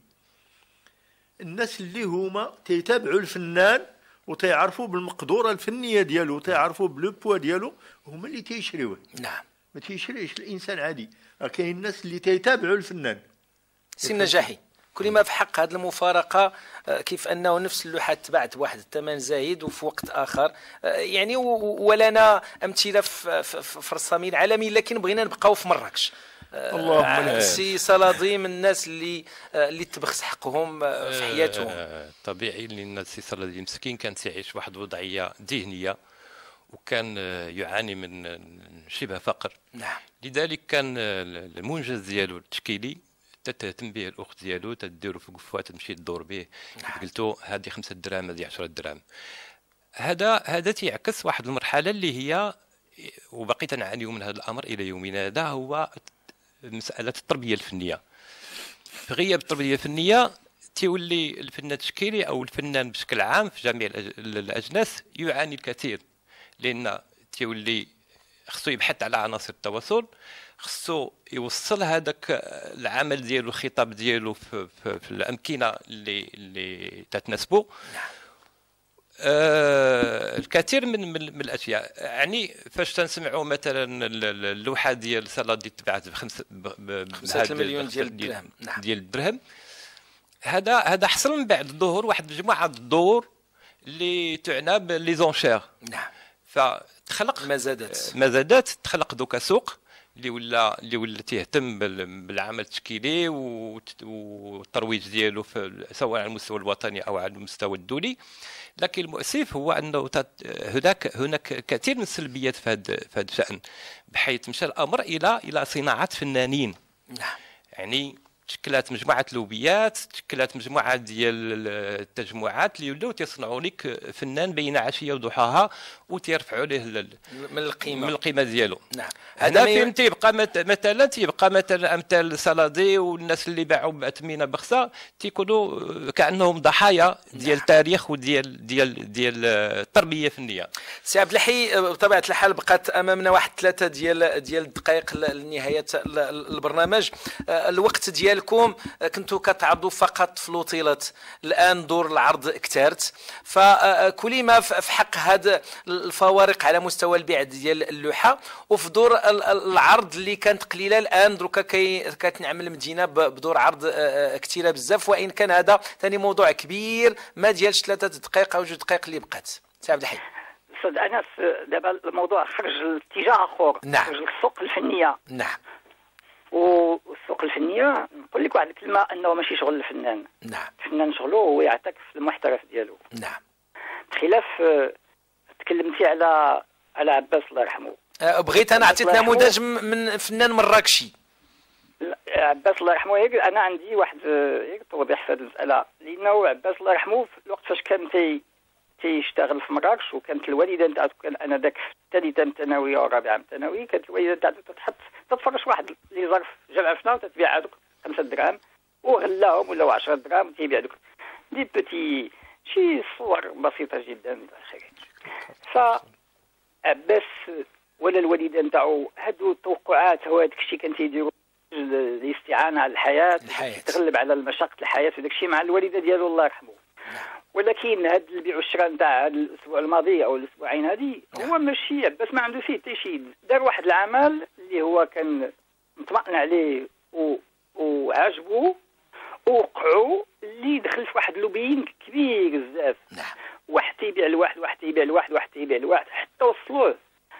الناس اللي هما تيتابعوا الفنان وتيعرفوا بالمقدوره الفنيه ديالو وتيعرفوا بلو بوا ديالو هما اللي تيشريوه. نعم. ما تيشريش الانسان عادي. كاين الناس اللي تيتابعوا الفنان. سي نجاحي كل ما في حق هذه المفارقه كيف انه نفس اللوحه تباعت بواحد الثمن زايد وفي وقت اخر يعني ولنا امثله في رسامين عالميين لكن بغينا نبقاو في مراكش. اللهم سي صلادي من الناس اللي اللي تبخس حقهم في حياتهم. طبيعي لان السي صلادي مسكين كان يعيش واحد الوضعيه ذهنيه وكان يعاني من شبه فقر. نعم. لذلك كان المنجز ديالو التشكيلي تتهتم به الاخت ديالو تديرو في قفوات تمشي تدور به. نعم. قلتو هذه خمسة دراهم هذه عشرة دراهم. هذا هذا تيعكس واحد المرحله اللي هي وبقيت نعاني من هذا الامر الى يومنا هذا هو مساله التربيه الفنيه. في غياب التربيه الفنيه تيولي الفنان التشكيلي او الفنان بشكل عام في جميع الاجناس يعاني الكثير لان تيولي خصو يبحث على عناصر التواصل، خصو يوصل هذاك العمل ديالو الخطاب ديالو في, في, في الامكنه اللي اللي تتناسبه. آه الكثير من, من, من الاشياء يعني فاش تنسمعوا مثلا اللوحه ديال صلادي تبعت بخمسة خمسة مليون ديال الدرهم. نعم. ديال الدرهم. هذا هذا حصل من بعد ظهور واحد مجموعه الدور اللي تعنى بلي زونشير. نعم. فتخلق مزادات مزادات تخلق دوكا سوق اللي ولا اللي ولا تهتم بالعمل التشكيلي والترويج ديالو سواء على المستوى الوطني او على المستوى الدولي. لكن المؤسف هو انه هناك هناك كثير من السلبيات في هذا في هذا الشان بحيث مشى الامر الى الى صناعه فنانين. نعم. يعني تشكلات مجموعه لوبيات، تشكلات مجموعه ديال التجمعات اللي ولاو تيصنعوا لك فنان بين عشيه وضحاها وتيرفعوا عليه من القيمه من القيمه ديالو. نعم. هذا فين تيبقى مثلا تيبقى مثلا امثال صلادي والناس اللي باعوا باثمنه بخسه تيكونوا كانهم ضحايا ديال التاريخ وديال ديال ديال التربيه الفنيه. سي عبد الحي بطبيعه الحال بقات امامنا واحد ثلاثه ديال ديال الدقائق لنهايه البرنامج. الوقت ديالكم كنتوا كتعرضوا فقط في لوطيلات، الان دور العرض كثرت، فكل ما في حق هذا الفوارق على مستوى البيع ديال اللوحه وفي دور العرض اللي كانت قليله الان دروكا كتنعمل المدينه بدور عرض كثيره بزاف، وان كان هذا ثاني موضوع كبير ما ديالش ثلاثه دقائق او جوج دقائق اللي بقات. سي عبد الحي. استاذ انس دابا الموضوع خرج لاتجاه اخر. نعم. خرج للسوق الفنيه. نعم. والسوق الفنيه نقول لك واحد الكلمه انه ماشي شغل الفنان. نعم. الفنان شغله هو يعتكف في المحترف ديالو. نعم. بخلاف تكلمتي على على عباس الله يرحمه. بغيت انا عطيت نموذج من فنان مراكشي. عباس الله يرحمه هيك انا عندي واحد هيك توضيح في هذه المساله، لانه عباس الله يرحمه في الوقت فاش كان تي تيشتغل في مراكش وكانت الوالده نتاعو كان انا ذاك في الثالثه من ثانويه ورابعه من ثانوي كانت الوالده نتاعو تتحط تتفرش واحد لي ظرف جمع فنا وتتبيع هذوك خمسة دراهم وغلاهم ولاو عشرة دراهم وتيبيع دوك. دي بوتي شي صور بسيطه جدا الى اخره. ف عباس ولا الوالده نتاعو هادو التوقعات هو هذاك الشيء كان تيديروا الاستعانه على الحياه الحياه تغلب على المشاقه الحياه وداك الشيء مع الوالده ديالو الله يرحمه. ولكن هذا البيع والشراء نتاع هذا الاسبوع الماضي او الاسبوعين هذه هو ماشي عباس ما عنده فيه حتى شيء، دار واحد العمل اللي هو كان مطمئن عليه و... وعجبه ووقعوا اللي دخل في واحد لوبينغ كبير بزاف. نعم. واحد تيبيع لواحد واحد تيبيع لواحد واحد تيبيع لواحد حتى وصلوه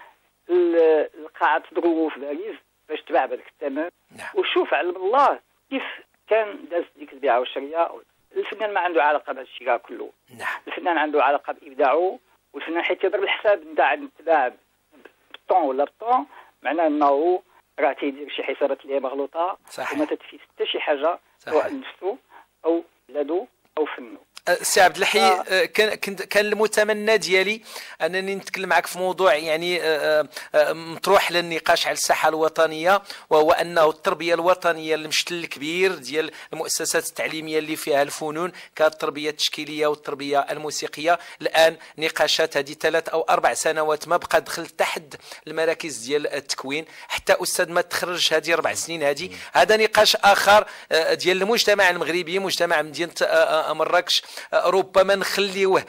لقاعة درو في باريس باش تباع بهذاك الثمن. نعم. وشوف علم الله كيف كان داز ديك البيعه والشراء. الفنان ما عنده علاقه بهذا الشيء كله. نعم. الفنان عنده علاقه بابداعه، والفنان حيت يضرب الحساب نتاع التباع بالطون ولا بالطون معناه انه راه تيدير شي حسابات اللي هي مغلوطه وما تتفيد حتى شي حاجه سواء نفسه او بلادو او فنه. سي عبد الحي آه. كان كان المتمنى ديالي انني نتكلم معك في موضوع يعني آه آه مطروح للنقاش على الساحه الوطنيه، وهو انه التربيه الوطنيه المشتل الكبير ديال المؤسسات التعليميه اللي فيها الفنون كالتربيه التشكيليه والتربيه الموسيقيه. الان نقاشات هذه ثلاث او اربع سنوات ما بقى دخل تحت المراكز ديال التكوين حتى استاذ ما تخرج هذه اربع سنين هذه. هذا نقاش اخر آه ديال المجتمع المغربي، مجتمع مدينه آه مراكش. ربما نخليوه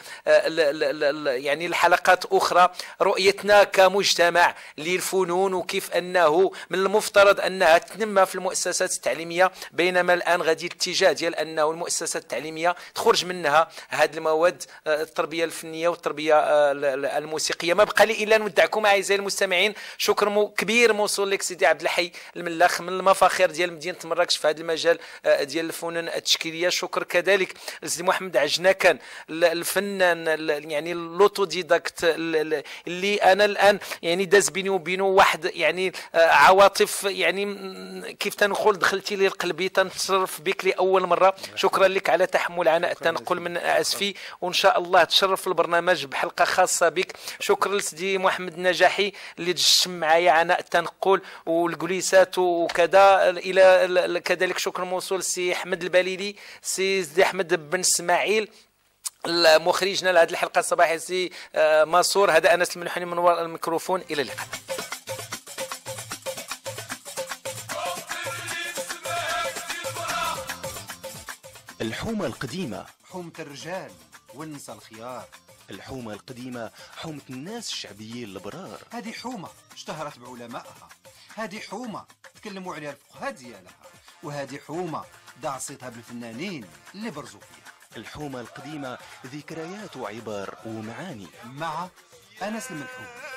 يعني الحلقات اخرى رؤيتنا كمجتمع للفنون وكيف انه من المفترض انها تنمى في المؤسسات التعليميه، بينما الان غادي الاتجاه ديال انه المؤسسات التعليميه تخرج منها هذه المواد التربيه الفنيه والتربيه الموسيقيه. ما بقى لي الا نودعكم اعزائي المستمعين. شكر كبير موصول لك سيدي عبد الحي الملاخ من المفاخر ديال مدينه مراكش في هذا المجال ديال الفنون التشكيليه. شكر كذلك لسيدي محمد عجناكان الفنان يعني اللوتوديداكت اللي انا الان يعني داز بيني وبينه واحد يعني عواطف يعني كيف تنقول دخلتي لي لقلبي، تنتشرف بك لاول مره. شكرا لك على تحمل عناء التنقل من اسفي، وان شاء الله تشرف البرنامج بحلقه خاصه بك. شكرا لسيدي محمد النجاحي اللي تجشم معايا عناء التنقل والجليسات وكذا الى كذلك. شكر موصول سي احمد البليلي، سي احمد بن اسماعيل مخرجنا لهذه الحلقه الصباحيه، سي ماسور. هذا انس المنحني من وراء الميكروفون. الى اللقاء. الحومه القديمه حومه الرجال والنساء الخيار. الحومه القديمه حومه الناس الشعبيين الابرار. هذه حومه اشتهرت بعلمائها، هذه حومه تكلموا عليها الفقهاء ديالها، وهذه حومه دع صيتها بالفنانين اللي برزوا فيها. الحومة القديمة ذكريات وعبر ومعاني مع أنس الملحوم.